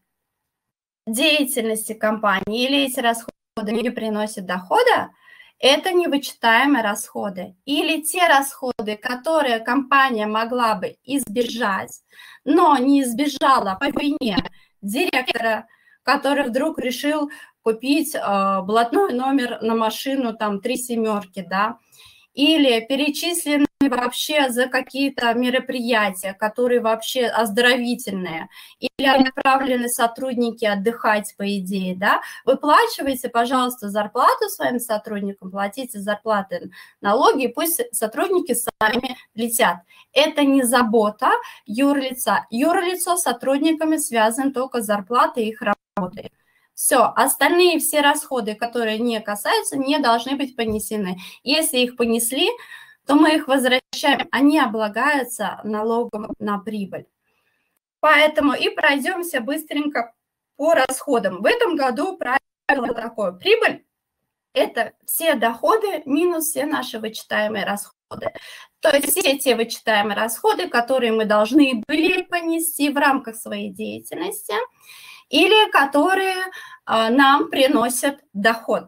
деятельности компании, или эти расходы не приносят дохода, это невычитаемые расходы. Или те расходы, которые компания могла бы избежать, но не избежала по вине директора, который вдруг решил купить э, блатной номер на машину, там, три семерки, да, или перечислены вообще за какие-то мероприятия, которые вообще оздоровительные, или отправлены сотрудники отдыхать, по идее, да, выплачивайте, пожалуйста, зарплату своим сотрудникам, платите зарплаты, налоги, пусть сотрудники сами летят. Это не забота юрлица. Юрлицо с сотрудниками связан только с зарплатой их работы. Все, остальные все расходы, которые не касаются, не должны быть понесены. Если их понесли, то мы их возвращаем, они облагаются налогом на прибыль. Поэтому и пройдемся быстренько по расходам. В этом году правило такое. Прибыль – это все доходы минус все наши вычитаемые расходы. То есть все те вычитаемые расходы, которые мы должны были понести в рамках своей деятельности, или которые а, нам приносят доход.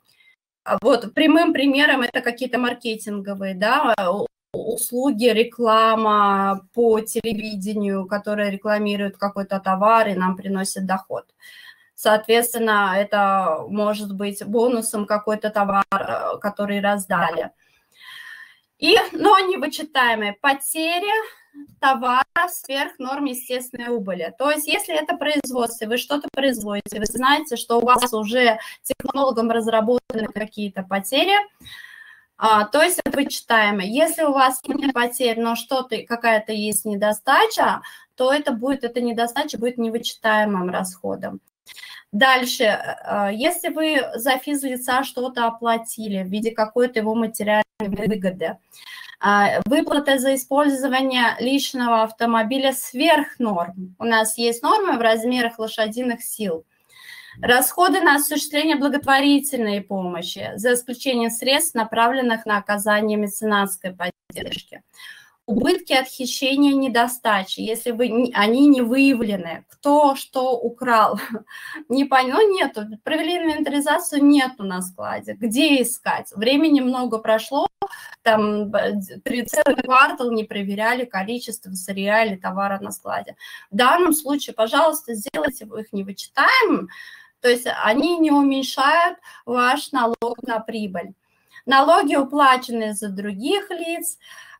Вот прямым примером это какие-то маркетинговые, да, услуги, реклама по телевидению, которая рекламирует какой-то товар и нам приносит доход. Соответственно, это может быть бонусом какой-то товар, который раздали. И, но невычитаемые потери товара сверх норм естественной убыли. То есть, если это производство, вы что-то производите, вы знаете, что у вас уже технологом разработаны какие-то потери, а, то есть это вычитаемо. Если у вас нет потерь, но что-то, какая-то есть недостача, то это будет, эта недостача будет невычитаемым расходом. Дальше, если вы за физлица что-то оплатили в виде какой-то его материальной выгоды, выплата за использование личного автомобиля сверх норм. У нас есть нормы в размерах лошадиных сил. Расходы на осуществление благотворительной помощи, за исключением средств, направленных на оказание меценатской поддержки. Убытки от хищения, недостачи, если вы, они не выявлены, кто что украл, не понял, нету, провели инвентаризацию, нету на складе, где искать, времени много прошло, там целый квартал не проверяли количество сырья или товара на складе. В данном случае, пожалуйста, сделайте их невычитаемым, то есть они не уменьшают ваш налог на прибыль. Налоги, уплаченные за других лиц,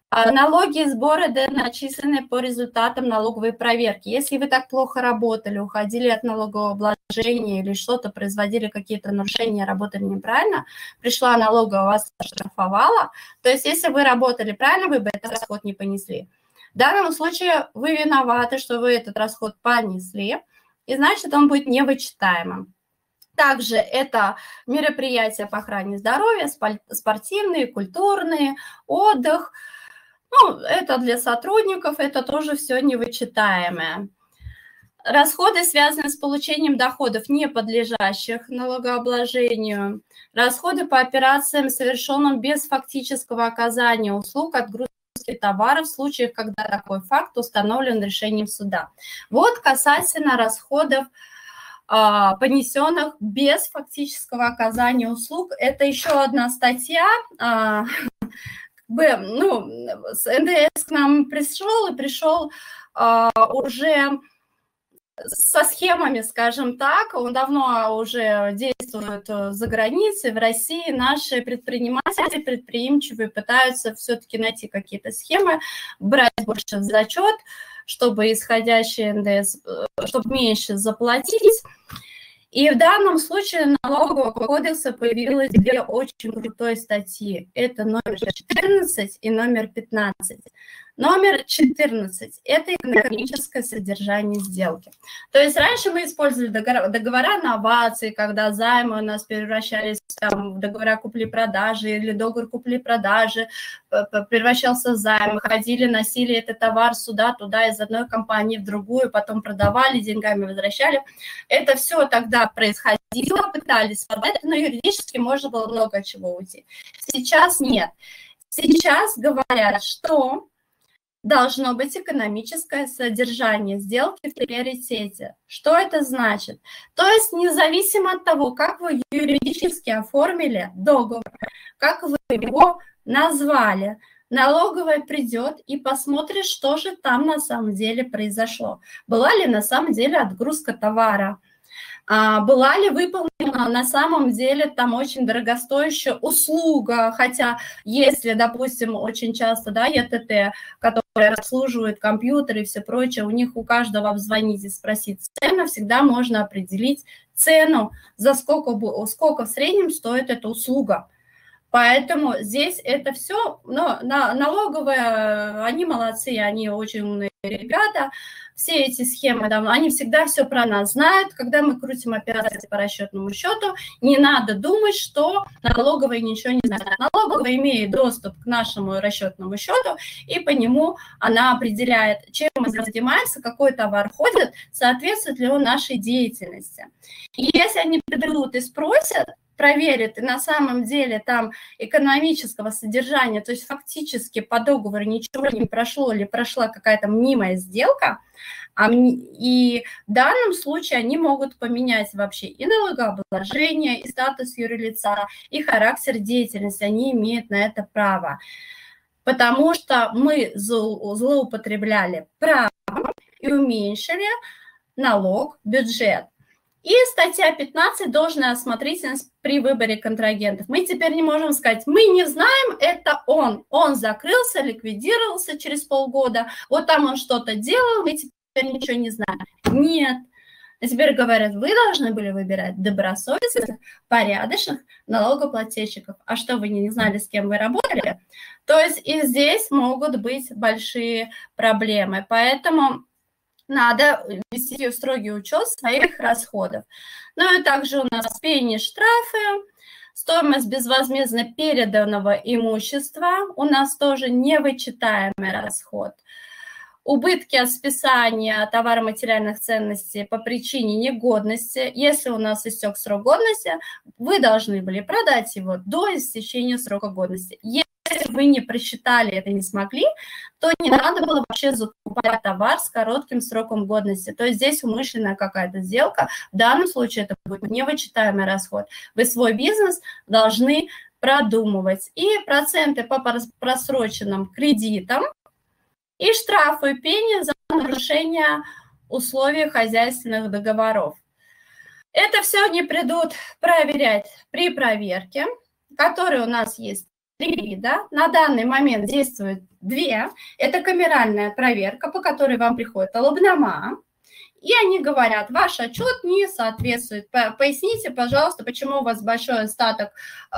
Налоги и сборы да, начислены по результатам налоговой проверки. Если вы так плохо работали, уходили от налогового обложения или что-то, производили какие-то нарушения, работали неправильно, пришла налоговая, вас оштрафовала, то есть если вы работали правильно, вы бы этот расход не понесли. В данном случае вы виноваты, что вы этот расход понесли, и значит, он будет невычитаемым. Также это мероприятия по охране здоровья, спортивные, культурные, отдых. Ну, это для сотрудников, это тоже все невычитаемое. Расходы, связанные с получением доходов, не подлежащих налогообложению. Расходы по операциям, совершенным без фактического оказания услуг, отгрузки товаров в случаях, когда такой факт установлен решением суда. Вот касательно расходов, понесенных без фактического оказания услуг. Это еще одна статья. Б, ну, эн дэ эс к нам пришел и пришел а, уже со схемами, скажем так. Он давно уже действует за границей, в России. Наши предприниматели, предприимчивые пытаются все-таки найти какие-то схемы, брать больше в зачет, чтобы исходящий эн дэ эс, чтобы меньше заплатить. И в данном случае налогового кодекса появилось две очень крутые статьи. Это номер четырнадцать и номер пятнадцать. Номер четырнадцать – это экономическое содержание сделки. То есть раньше мы использовали договора, договора новаций, когда займы у нас превращались там, в договора купли-продажи или договор купли-продажи превращался в займ. Ходили, носили этот товар сюда-туда из одной компании в другую, потом продавали, деньгами возвращали. Это все тогда происходило, пытались продать, но юридически можно было много чего уйти. Сейчас нет. Сейчас говорят, что должно быть экономическое содержание сделки в приоритете. Что это значит? То есть независимо от того, как вы юридически оформили договор, как вы его назвали, налоговая придет и посмотрит, что же там на самом деле произошло. Была ли на самом деле отгрузка товара? Была ли выполнена на самом деле там очень дорогостоящая услуга, хотя если, допустим, очень часто, да, е тэ тэ, которые обслуживают компьютеры и все прочее, у них у каждого обзвонить и спросить цену, всегда можно определить цену, за сколько, сколько в среднем стоит эта услуга. Поэтому здесь это все, но налоговые, они молодцы, они очень умные ребята. Все эти схемы, да, они всегда все про нас знают. Когда мы крутим операции по расчетному счету, не надо думать, что налоговая ничего не знает. Налоговая имеет доступ к нашему расчетному счету, и по нему она определяет, чем мы занимаемся, какой товар ходит, соответствует ли он нашей деятельности. И если они придут и спросят, проверит, и на самом деле там экономического содержания, то есть фактически по договору ничего не прошло или прошла какая-то мнимая сделка, и в данном случае они могут поменять вообще и налогообложение, и статус юрлица, и характер деятельности, они имеют на это право, потому что мы злоупотребляли правом и уменьшили налог в бюджет. И статья пятнадцать – должная осмотрительность при выборе контрагентов. Мы теперь не можем сказать, мы не знаем, это он. Он закрылся, ликвидировался через полгода, вот там он что-то делал, мы теперь ничего не знаем. Нет. А теперь говорят, вы должны были выбирать добросовестных, порядочных налогоплательщиков. А что, вы не знали, с кем вы работали? То есть и здесь могут быть большие проблемы. Поэтому надо вести строгий учет своих расходов. Ну и также у нас пени, штрафы, стоимость безвозмездно переданного имущества, у нас тоже невычитаемый расход. Убытки от списания товаро-материальных ценностей по причине негодности. Если у нас истек срок годности, вы должны были продать его до истечения срока годности. Если вы не просчитали это, не смогли, то не надо было вообще закупать товар с коротким сроком годности. То есть здесь умышленная какая-то сделка. В данном случае это будет невычитаемый расход. Вы свой бизнес должны продумывать. И проценты по просроченным кредитам, и штрафы, пени за нарушение условий хозяйственных договоров. Это все они придут проверять при проверке, которая у нас есть три вида. На данный момент действует две. Это камеральная проверка, по которой вам приходит алабнама. И они говорят, ваш отчет не соответствует. Поясните, пожалуйста, почему у вас большой остаток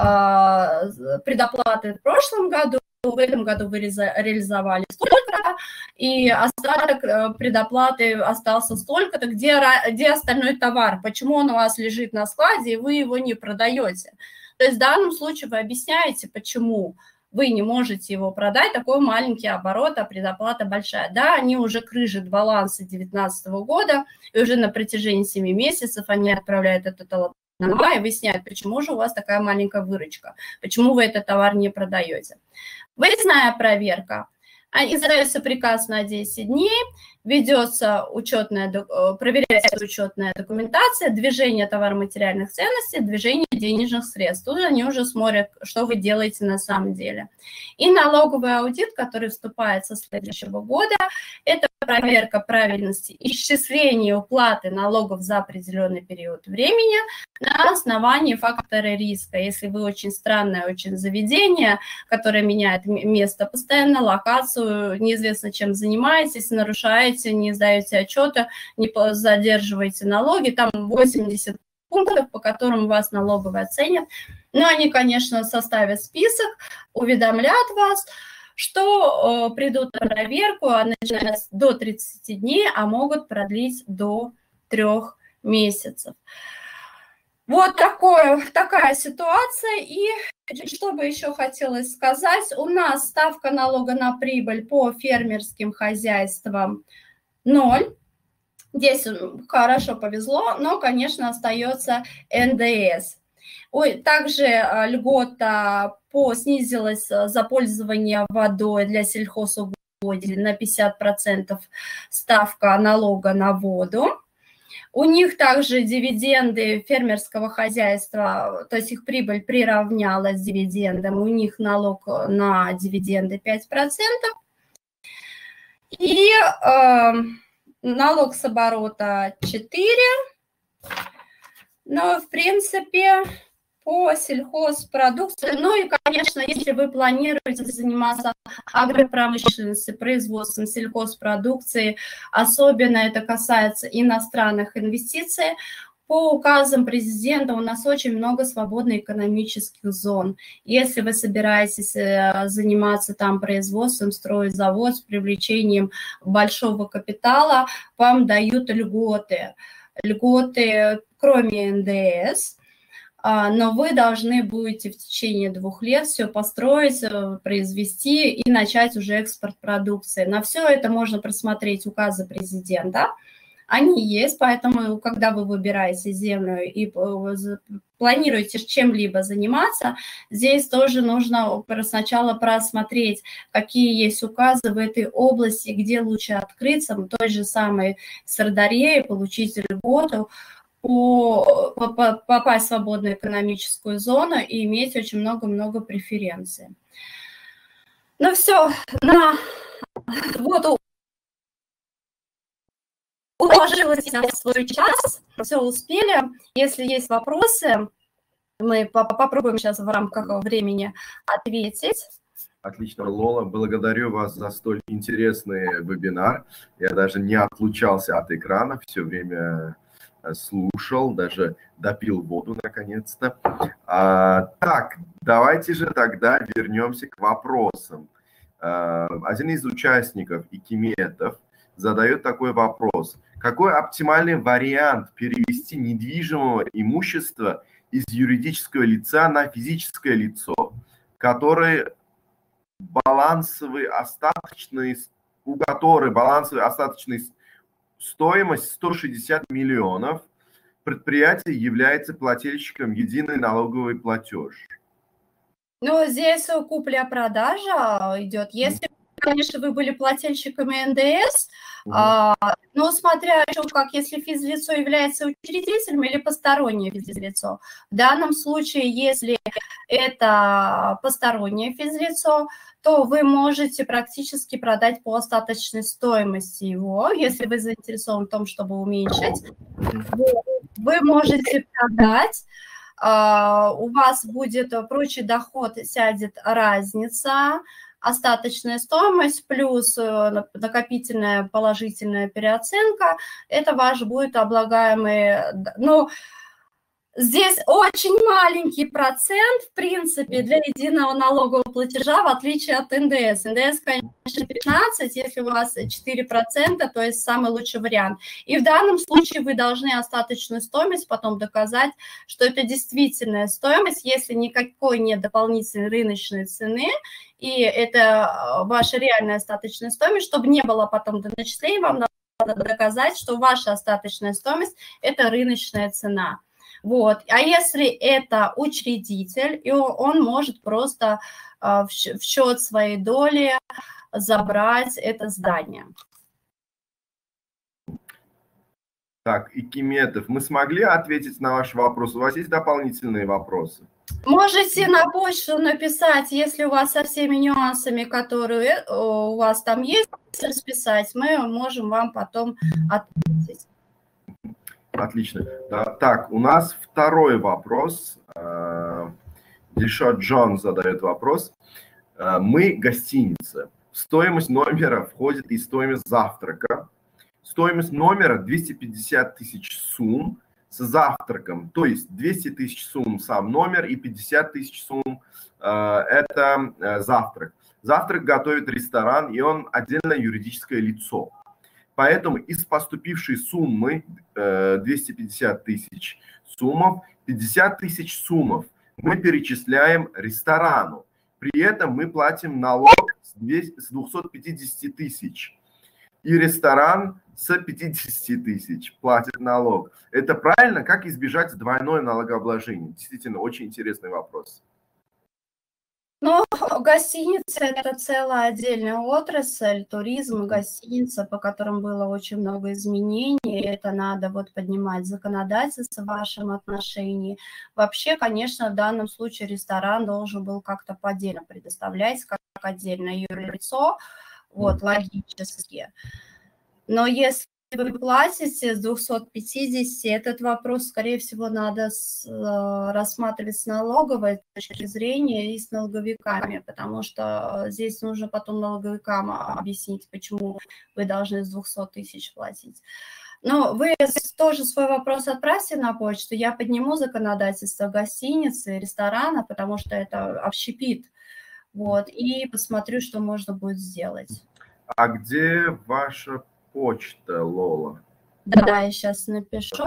э, предоплаты в прошлом году, в этом году вы реализовали столько-то, и остаток предоплаты остался столько-то, где, где остальной товар, почему он у вас лежит на складе, и вы его не продаете. То есть в данном случае вы объясняете, почему вы не можете его продать, такой маленький оборот, а предоплата большая. Да, они уже крыжат балансы две тысячи девятнадцатого года, и уже на протяжении семи месяцев они отправляют этот алабнама и выясняют, почему же у вас такая маленькая выручка, почему вы этот товар не продаете. Выездная проверка. Издается приказ на десять дней, ведется учетная, проверяется учетная документация, движение товаро-материальных ценностей, движение денежных средств. Тут они уже смотрят, что вы делаете на самом деле. И налоговый аудит, который вступает со следующего года, это проверка правильности исчисления уплаты налогов за определенный период времени на основании фактора риска. Если вы очень странное очень заведение, которое меняет место постоянно, локацию, неизвестно чем занимаетесь, нарушаете, не сдаете отчета, не задерживаете налоги, там восемьдесят пунктов, по которым вас налоговые оценят. Но они, конечно, составят список, уведомлят вас, что э, придут на проверку, а начиная до тридцати дней, а могут продлить до трех месяцев. Вот такое, такая ситуация. И что бы еще хотелось сказать, у нас ставка налога на прибыль по фермерским хозяйствам ноль. Здесь хорошо повезло, но, конечно, остается эн дэ эс. Ой, также льгота по снизилась за пользование водой для сельхозугодий на пятьдесят процентов ставка налога на воду. У них также дивиденды фермерского хозяйства, то есть их прибыль приравнялась к дивидендам, у них налог на дивиденды пять процентов. И э, налог с оборота четыре процента. Но, в принципе, по сельхозпродукции, ну и, конечно, если вы планируете заниматься агропромышленностью, производством сельхозпродукции, особенно это касается иностранных инвестиций, по указам президента у нас очень много свободных экономических зон. Если вы собираетесь заниматься там производством, строить завод с привлечением большого капитала, вам дают льготы. Льготы, кроме эн дэ эс, но вы должны будете в течение двух лет все построить, произвести и начать уже экспорт продукции. На все это можно просмотреть указы президента. Они есть, поэтому, когда вы выбираете землю и планируете чем-либо заниматься, здесь тоже нужно сначала просмотреть, какие есть указы в этой области, где лучше открыться, в той же самой Сырдарье, получить льготу, по, по, попасть в свободную экономическую зону и иметь очень много-много преференций. Ну все, на, вот уложилась я в свой час, все успели. Если есть вопросы, мы попробуем сейчас в рамках времени ответить. Отлично, Лола, благодарю вас за столь интересный вебинар. Я даже не отлучался от экрана, все время слушал, даже допил воду наконец-то. А, так, давайте же тогда вернемся к вопросам. А, один из участников Икиметов задает такой вопрос. Какой оптимальный вариант перевести недвижимого имущества из юридического лица на физическое лицо, который балансовый остаточный, у которой балансовый остаточный стоимость сто шестьдесят миллионов, предприятие является плательщиком единый налоговый платеж? Ну, здесь купля-продажа идет. Если, конечно, вы были плательщиками эн дэ эс, угу. а, но смотря еще как, если физлицо является учредителем или постороннее физлицо. В данном случае, если это постороннее физлицо, то вы можете практически продать по остаточной стоимости его, если вы заинтересованы в том, чтобы уменьшить. Вы можете продать у вас будет прочий доход, сядет разница, остаточная стоимость плюс накопительная положительная переоценка, это ваш будет облагаемый, ну, здесь очень маленький процент, в принципе, для единого налогового платежа, в отличие от эн дэ эс. эн дэ эс, конечно, пятнадцать, если у вас четыре процента, то есть самый лучший вариант. И в данном случае вы должны остаточную стоимость потом доказать, что это действительная стоимость, если никакой нет дополнительной рыночной цены, и это ваша реальная остаточная стоимость, чтобы не было потом доначислений, вам надо доказать, что ваша остаточная стоимость – это рыночная цена. Вот. А если это учредитель, и он может просто в счет своей доли забрать это здание. Так, Икиметов, мы смогли ответить на ваш вопрос? У вас есть дополнительные вопросы? Можете на почту написать, если у вас со всеми нюансами, которые у вас там есть, расписать, мы можем вам потом ответить. Отлично. Так, у нас второй вопрос. Дильшот Джон задает вопрос. Мы гостиница. В стоимость номера входит и стоимость завтрака. Стоимость номера двести пятьдесят тысяч сумм с завтраком. То есть двести тысяч сумм сам номер и пятьдесят тысяч сумм это завтрак. Завтрак готовит ресторан, и он отдельное юридическое лицо. Поэтому из поступившей суммы двести пятьдесят тысяч суммов, пятьдесят тысяч суммов мы перечисляем ресторану. При этом мы платим налог с двухсот пятидесяти тысяч. И ресторан с пятидесяти тысяч платит налог. Это правильно? Как избежать двойное налогообложение? Действительно, очень интересный вопрос. Ну, гостиница – это целая отдельная отрасль, туризм, гостиница, по которым было очень много изменений. Это надо вот поднимать законодательство в вашем отношении. Вообще, конечно, в данном случае ресторан должен был как-то по отдельно предоставлять, как отдельное юрлицо, вот, логически. Но если вы платите с двухсот пятидесяти, этот вопрос, скорее всего, надо с, рассматривать с налоговой точки зрения и с налоговиками, потому что здесь нужно потом налоговикам объяснить, почему вы должны с двухсот тысяч платить. Но вы тоже свой вопрос отправьте на почту, я подниму законодательство гостиницы, ресторана, потому что это общепит, вот, и посмотрю, что можно будет сделать. А где ваша почта, Лола? Да, я сейчас напишу.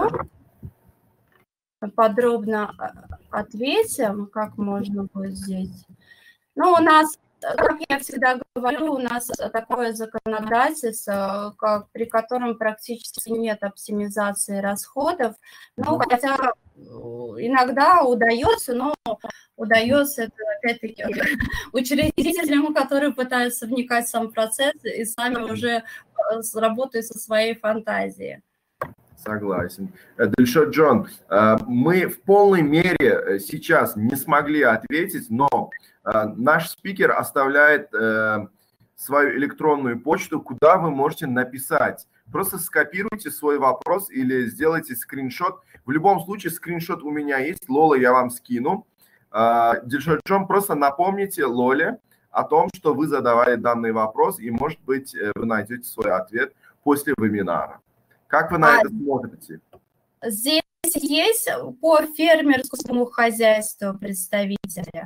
Подробно ответим, как можно будет здесь. Ну, у нас, как я всегда говорю, у нас такое законодательство, как, при котором практически нет оптимизации расходов. Ну, хотя иногда удается, но удается это, опять-таки, учредителям, которые пытаются вникать в сам процесс и сами уже работают со своей фантазией. Согласен. Дильшот Джон, мы в полной мере сейчас не смогли ответить, но наш спикер оставляет свою электронную почту, куда вы можете написать. Просто скопируйте свой вопрос или сделайте скриншот. В любом случае, скриншот у меня есть. Лола, я вам скину. Дильшот Джон, просто напомните Лоле о том, что вы задавали данный вопрос, и, может быть, вы найдете свой ответ после вебинара. Как вы на а, это смотрите? Здесь есть по фермерскому хозяйству представителя.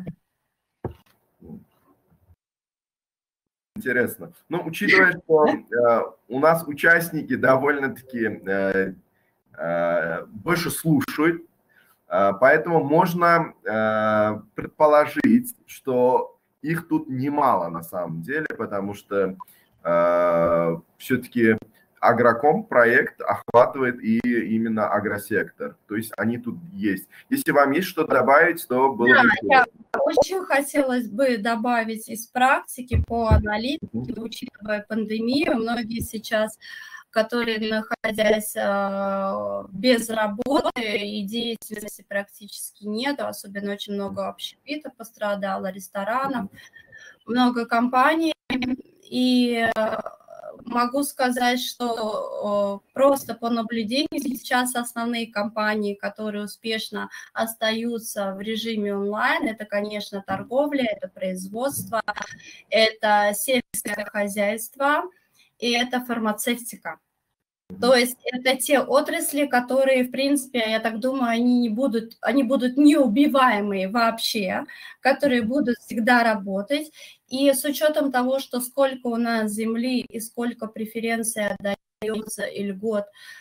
Интересно. Ну, учитывая, что э, у нас участники довольно-таки э, э, больше слушают, э, поэтому можно э, предположить, что их тут немало на самом деле, потому что э, все-таки Агроком проект охватывает и именно агросектор. То есть они тут есть. Если вам есть что добавить, то было да, бы... Я очень хотелось бы добавить из практики по аналитике, учитывая пандемию. Многие сейчас, которые, находясь без работы и деятельности практически нет, особенно очень много общепитов пострадало, ресторанов, много компаний. И могу сказать, что просто по наблюдению сейчас основные компании, которые успешно остаются в режиме онлайн, это, конечно, торговля, это производство, это сельское хозяйство и это фармацевтика. То есть это те отрасли, которые, в принципе, я так думаю, они не будут, они будут неубиваемые вообще, которые будут всегда работать. И с учетом того, что сколько у нас земли и сколько преференций отдается и льгот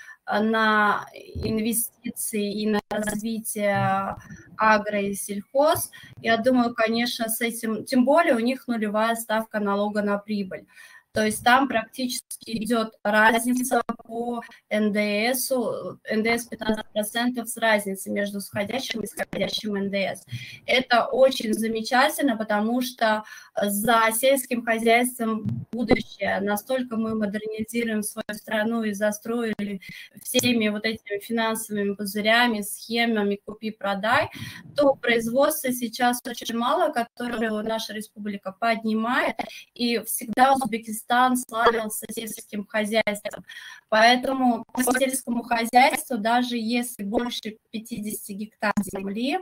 на инвестиции и на развитие агро и сельхоз, я думаю, конечно, с этим, тем более у них нулевая ставка налога на прибыль. То есть там практически идет разница по эн дэ эсу, эн дэ эс пятнадцать процентов с разницей между сходящим и исходящим эн дэ эс. Это очень замечательно, потому что за сельским хозяйством будущее. Настолько мы модернизируем свою страну и застроили всеми вот этими финансовыми пузырями, схемами купи-продай, то производства сейчас очень мало, которое наша республика поднимает, и всегда Узбекистан славился сельским хозяйством. Поэтому по сельскому хозяйству, даже если больше пятидесяти гектар земли,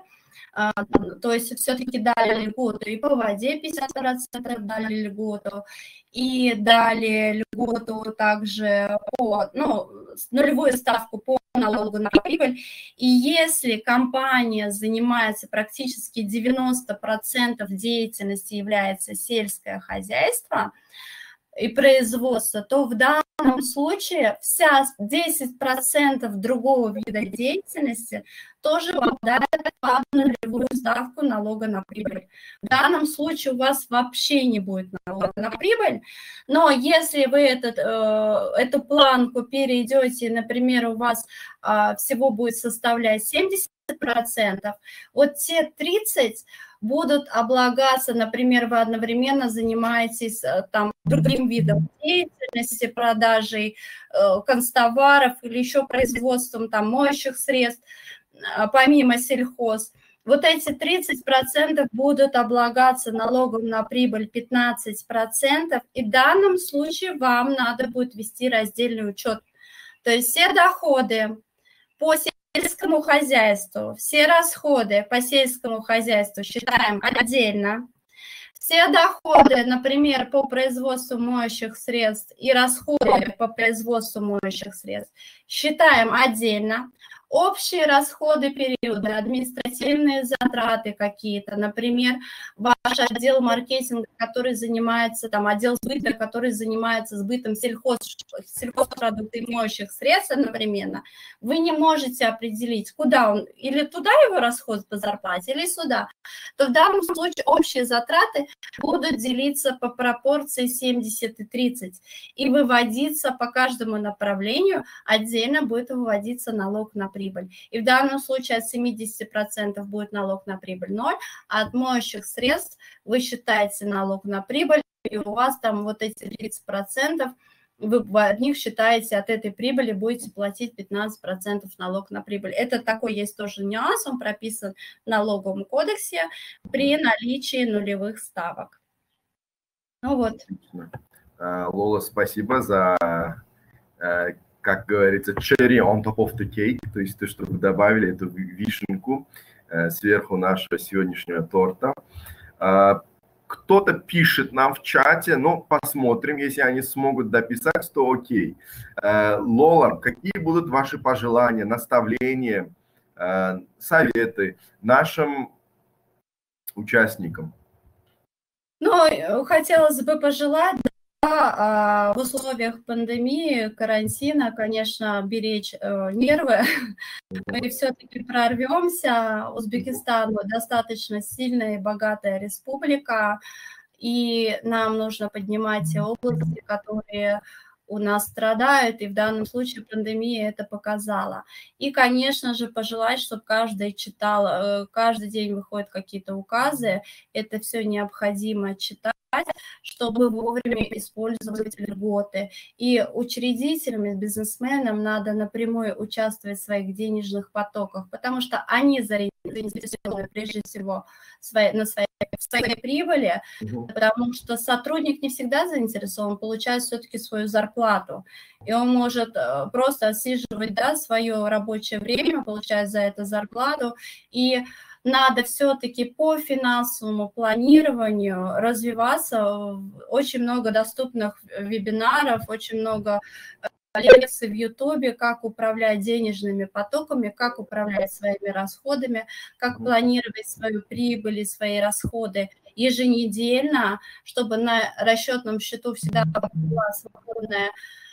то есть все-таки дали льготу и по воде пятьдесят процентов дали льготу, и дали льготу также по, ну, нулевую ставку по налогу на прибыль. И если компания занимается практически девяносто процентов деятельности является сельское хозяйство и производство, то в данном случае вся десять процентов другого вида деятельности тоже попадает под нулевую ставку налога на прибыль. В данном случае у вас вообще не будет налога на прибыль, но если вы этот, э, эту планку перейдете, например, у вас э, всего будет составлять семьдесят процентов, вот те тридцать будут облагаться, например, вы одновременно занимаетесь там другим видом деятельности, продажей э, констоваров или еще производством там моющих средств, э, помимо сельхоз. Вот эти тридцать процентов будут облагаться налогом на прибыль пятнадцать процентов, и в данном случае вам надо будет вести раздельный учет. То есть все доходы по сельскому хозяйству, все расходы по сельскому хозяйству считаем отдельно. Все доходы, например, по производству моющих средств и расходы по производству моющих средств считаем отдельно. Общие расходы периода, административные затраты какие-то, например, ваш отдел маркетинга, который занимается, там, отдел сбыта, который занимается сбытом сельхоз, сельхозпродуктов и моющих средств одновременно, вы не можете определить, куда он, или туда его расход по зарплате, или сюда, то в данном случае общие затраты будут делиться по пропорции семьдесят и тридцать, и выводиться по каждому направлению, отдельно будет выводиться налог на прибыль. И в данном случае от семидесяти процентов будет налог на прибыль ноль, а от моющих средств вы считаете налог на прибыль, и у вас там вот эти тридцать процентов, вы от них считаете, от этой прибыли будете платить пятнадцать процентов налог на прибыль. Это такой есть тоже нюанс, он прописан в налоговом кодексе при наличии нулевых ставок. Ну вот. Лола, спасибо за, как говорится, cherry on top of the cake, то есть то, что вы добавили эту вишенку сверху нашего сегодняшнего торта. Кто-то пишет нам в чате, но посмотрим, если они смогут дописать, то окей. Лола, какие будут ваши пожелания, наставления, советы нашим участникам? Ну, хотелось бы пожелать, да, в условиях пандемии, карантина, конечно, беречь нервы. Мы все-таки прорвемся. Узбекистан достаточно сильная и богатая республика, и нам нужно поднимать те области, которые у нас страдают, и в данном случае пандемия это показала. И, конечно же, пожелать, чтобы каждый читал, каждый день выходят какие-то указы, это все необходимо читать, чтобы вовремя использовать льготы. И учредителям, бизнесменам надо напрямую участвовать в своих денежных потоках, потому что они заинтересованы прежде всего на своей, своей прибыли, угу. Потому что сотрудник не всегда заинтересован получать все-таки свою зарплату. И он может просто отсиживать, да, свое рабочее время, получать за это зарплату. И надо все-таки по финансовому планированию развиваться. Очень много доступных вебинаров, очень много лекций в Ютубе, как управлять денежными потоками, как управлять своими расходами, как планировать свою прибыль и свои расходы еженедельно, чтобы на расчетном счету всегда была свободная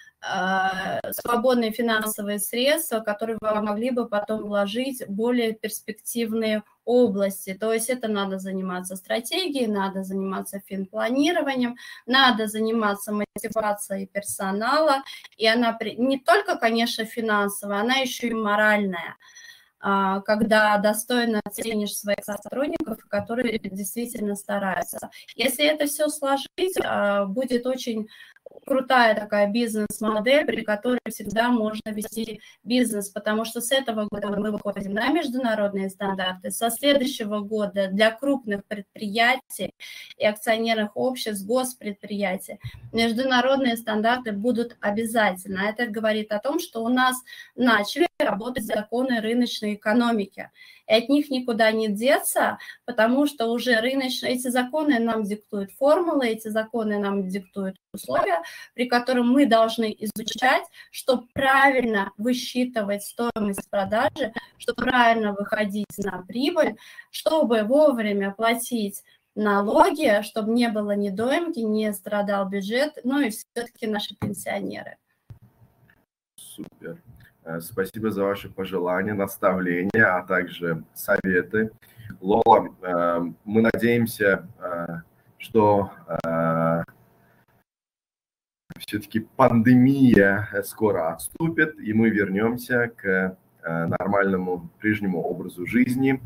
свободные финансовые средства, которые вы могли бы потом вложить в более перспективные области. То есть это надо заниматься стратегией, надо заниматься финпланированием, надо заниматься мотивацией персонала. И она не только, конечно, финансовая, она еще и моральная, когда достойно ценишь своих сотрудников, которые действительно стараются. Если это все сложить, будет очень крутая такая бизнес-модель, при которой всегда можно вести бизнес, потому что с этого года мы выходим на международные стандарты, со следующего года для крупных предприятий и акционерных обществ, госпредприятий международные стандарты будут обязательно. Это говорит о том, что у нас начали работать законы рыночной экономики. И от них никуда не деться, потому что уже рыночные, эти законы нам диктуют формулы, эти законы нам диктуют условия, при которых мы должны изучать, чтобы правильно высчитывать стоимость продажи, чтобы правильно выходить на прибыль, чтобы вовремя платить налоги, чтобы не было недоимки, не страдал бюджет, ну и все-таки наши пенсионеры. Супер. Спасибо за ваши пожелания, наставления, а также советы. Лола, мы надеемся, что все-таки пандемия скоро отступит, и мы вернемся к нормальному прежнему образу жизни.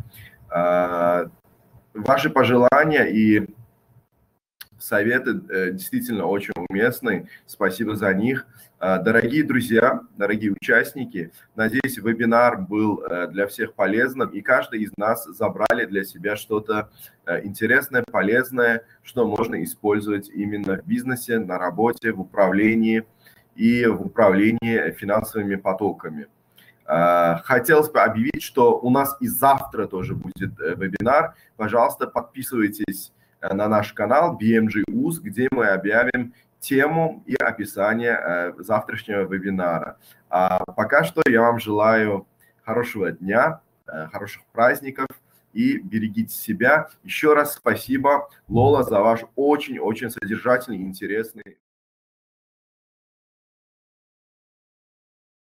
Ваши пожелания и советы действительно очень уместны. Спасибо за них. Дорогие друзья, дорогие участники, надеюсь, вебинар был для всех полезным, и каждый из нас забрали для себя что-то интересное, полезное, что можно использовать именно в бизнесе, на работе, в управлении и в управлении финансовыми потоками. Хотелось бы объявить, что у нас и завтра тоже будет вебинар. Пожалуйста, подписывайтесь на наш канал би эм джи ю эс, где мы объявим тему и описание завтрашнего вебинара. А пока что я вам желаю хорошего дня, хороших праздников и берегите себя. Еще раз спасибо, Лола, за ваш очень-очень содержательный и интересный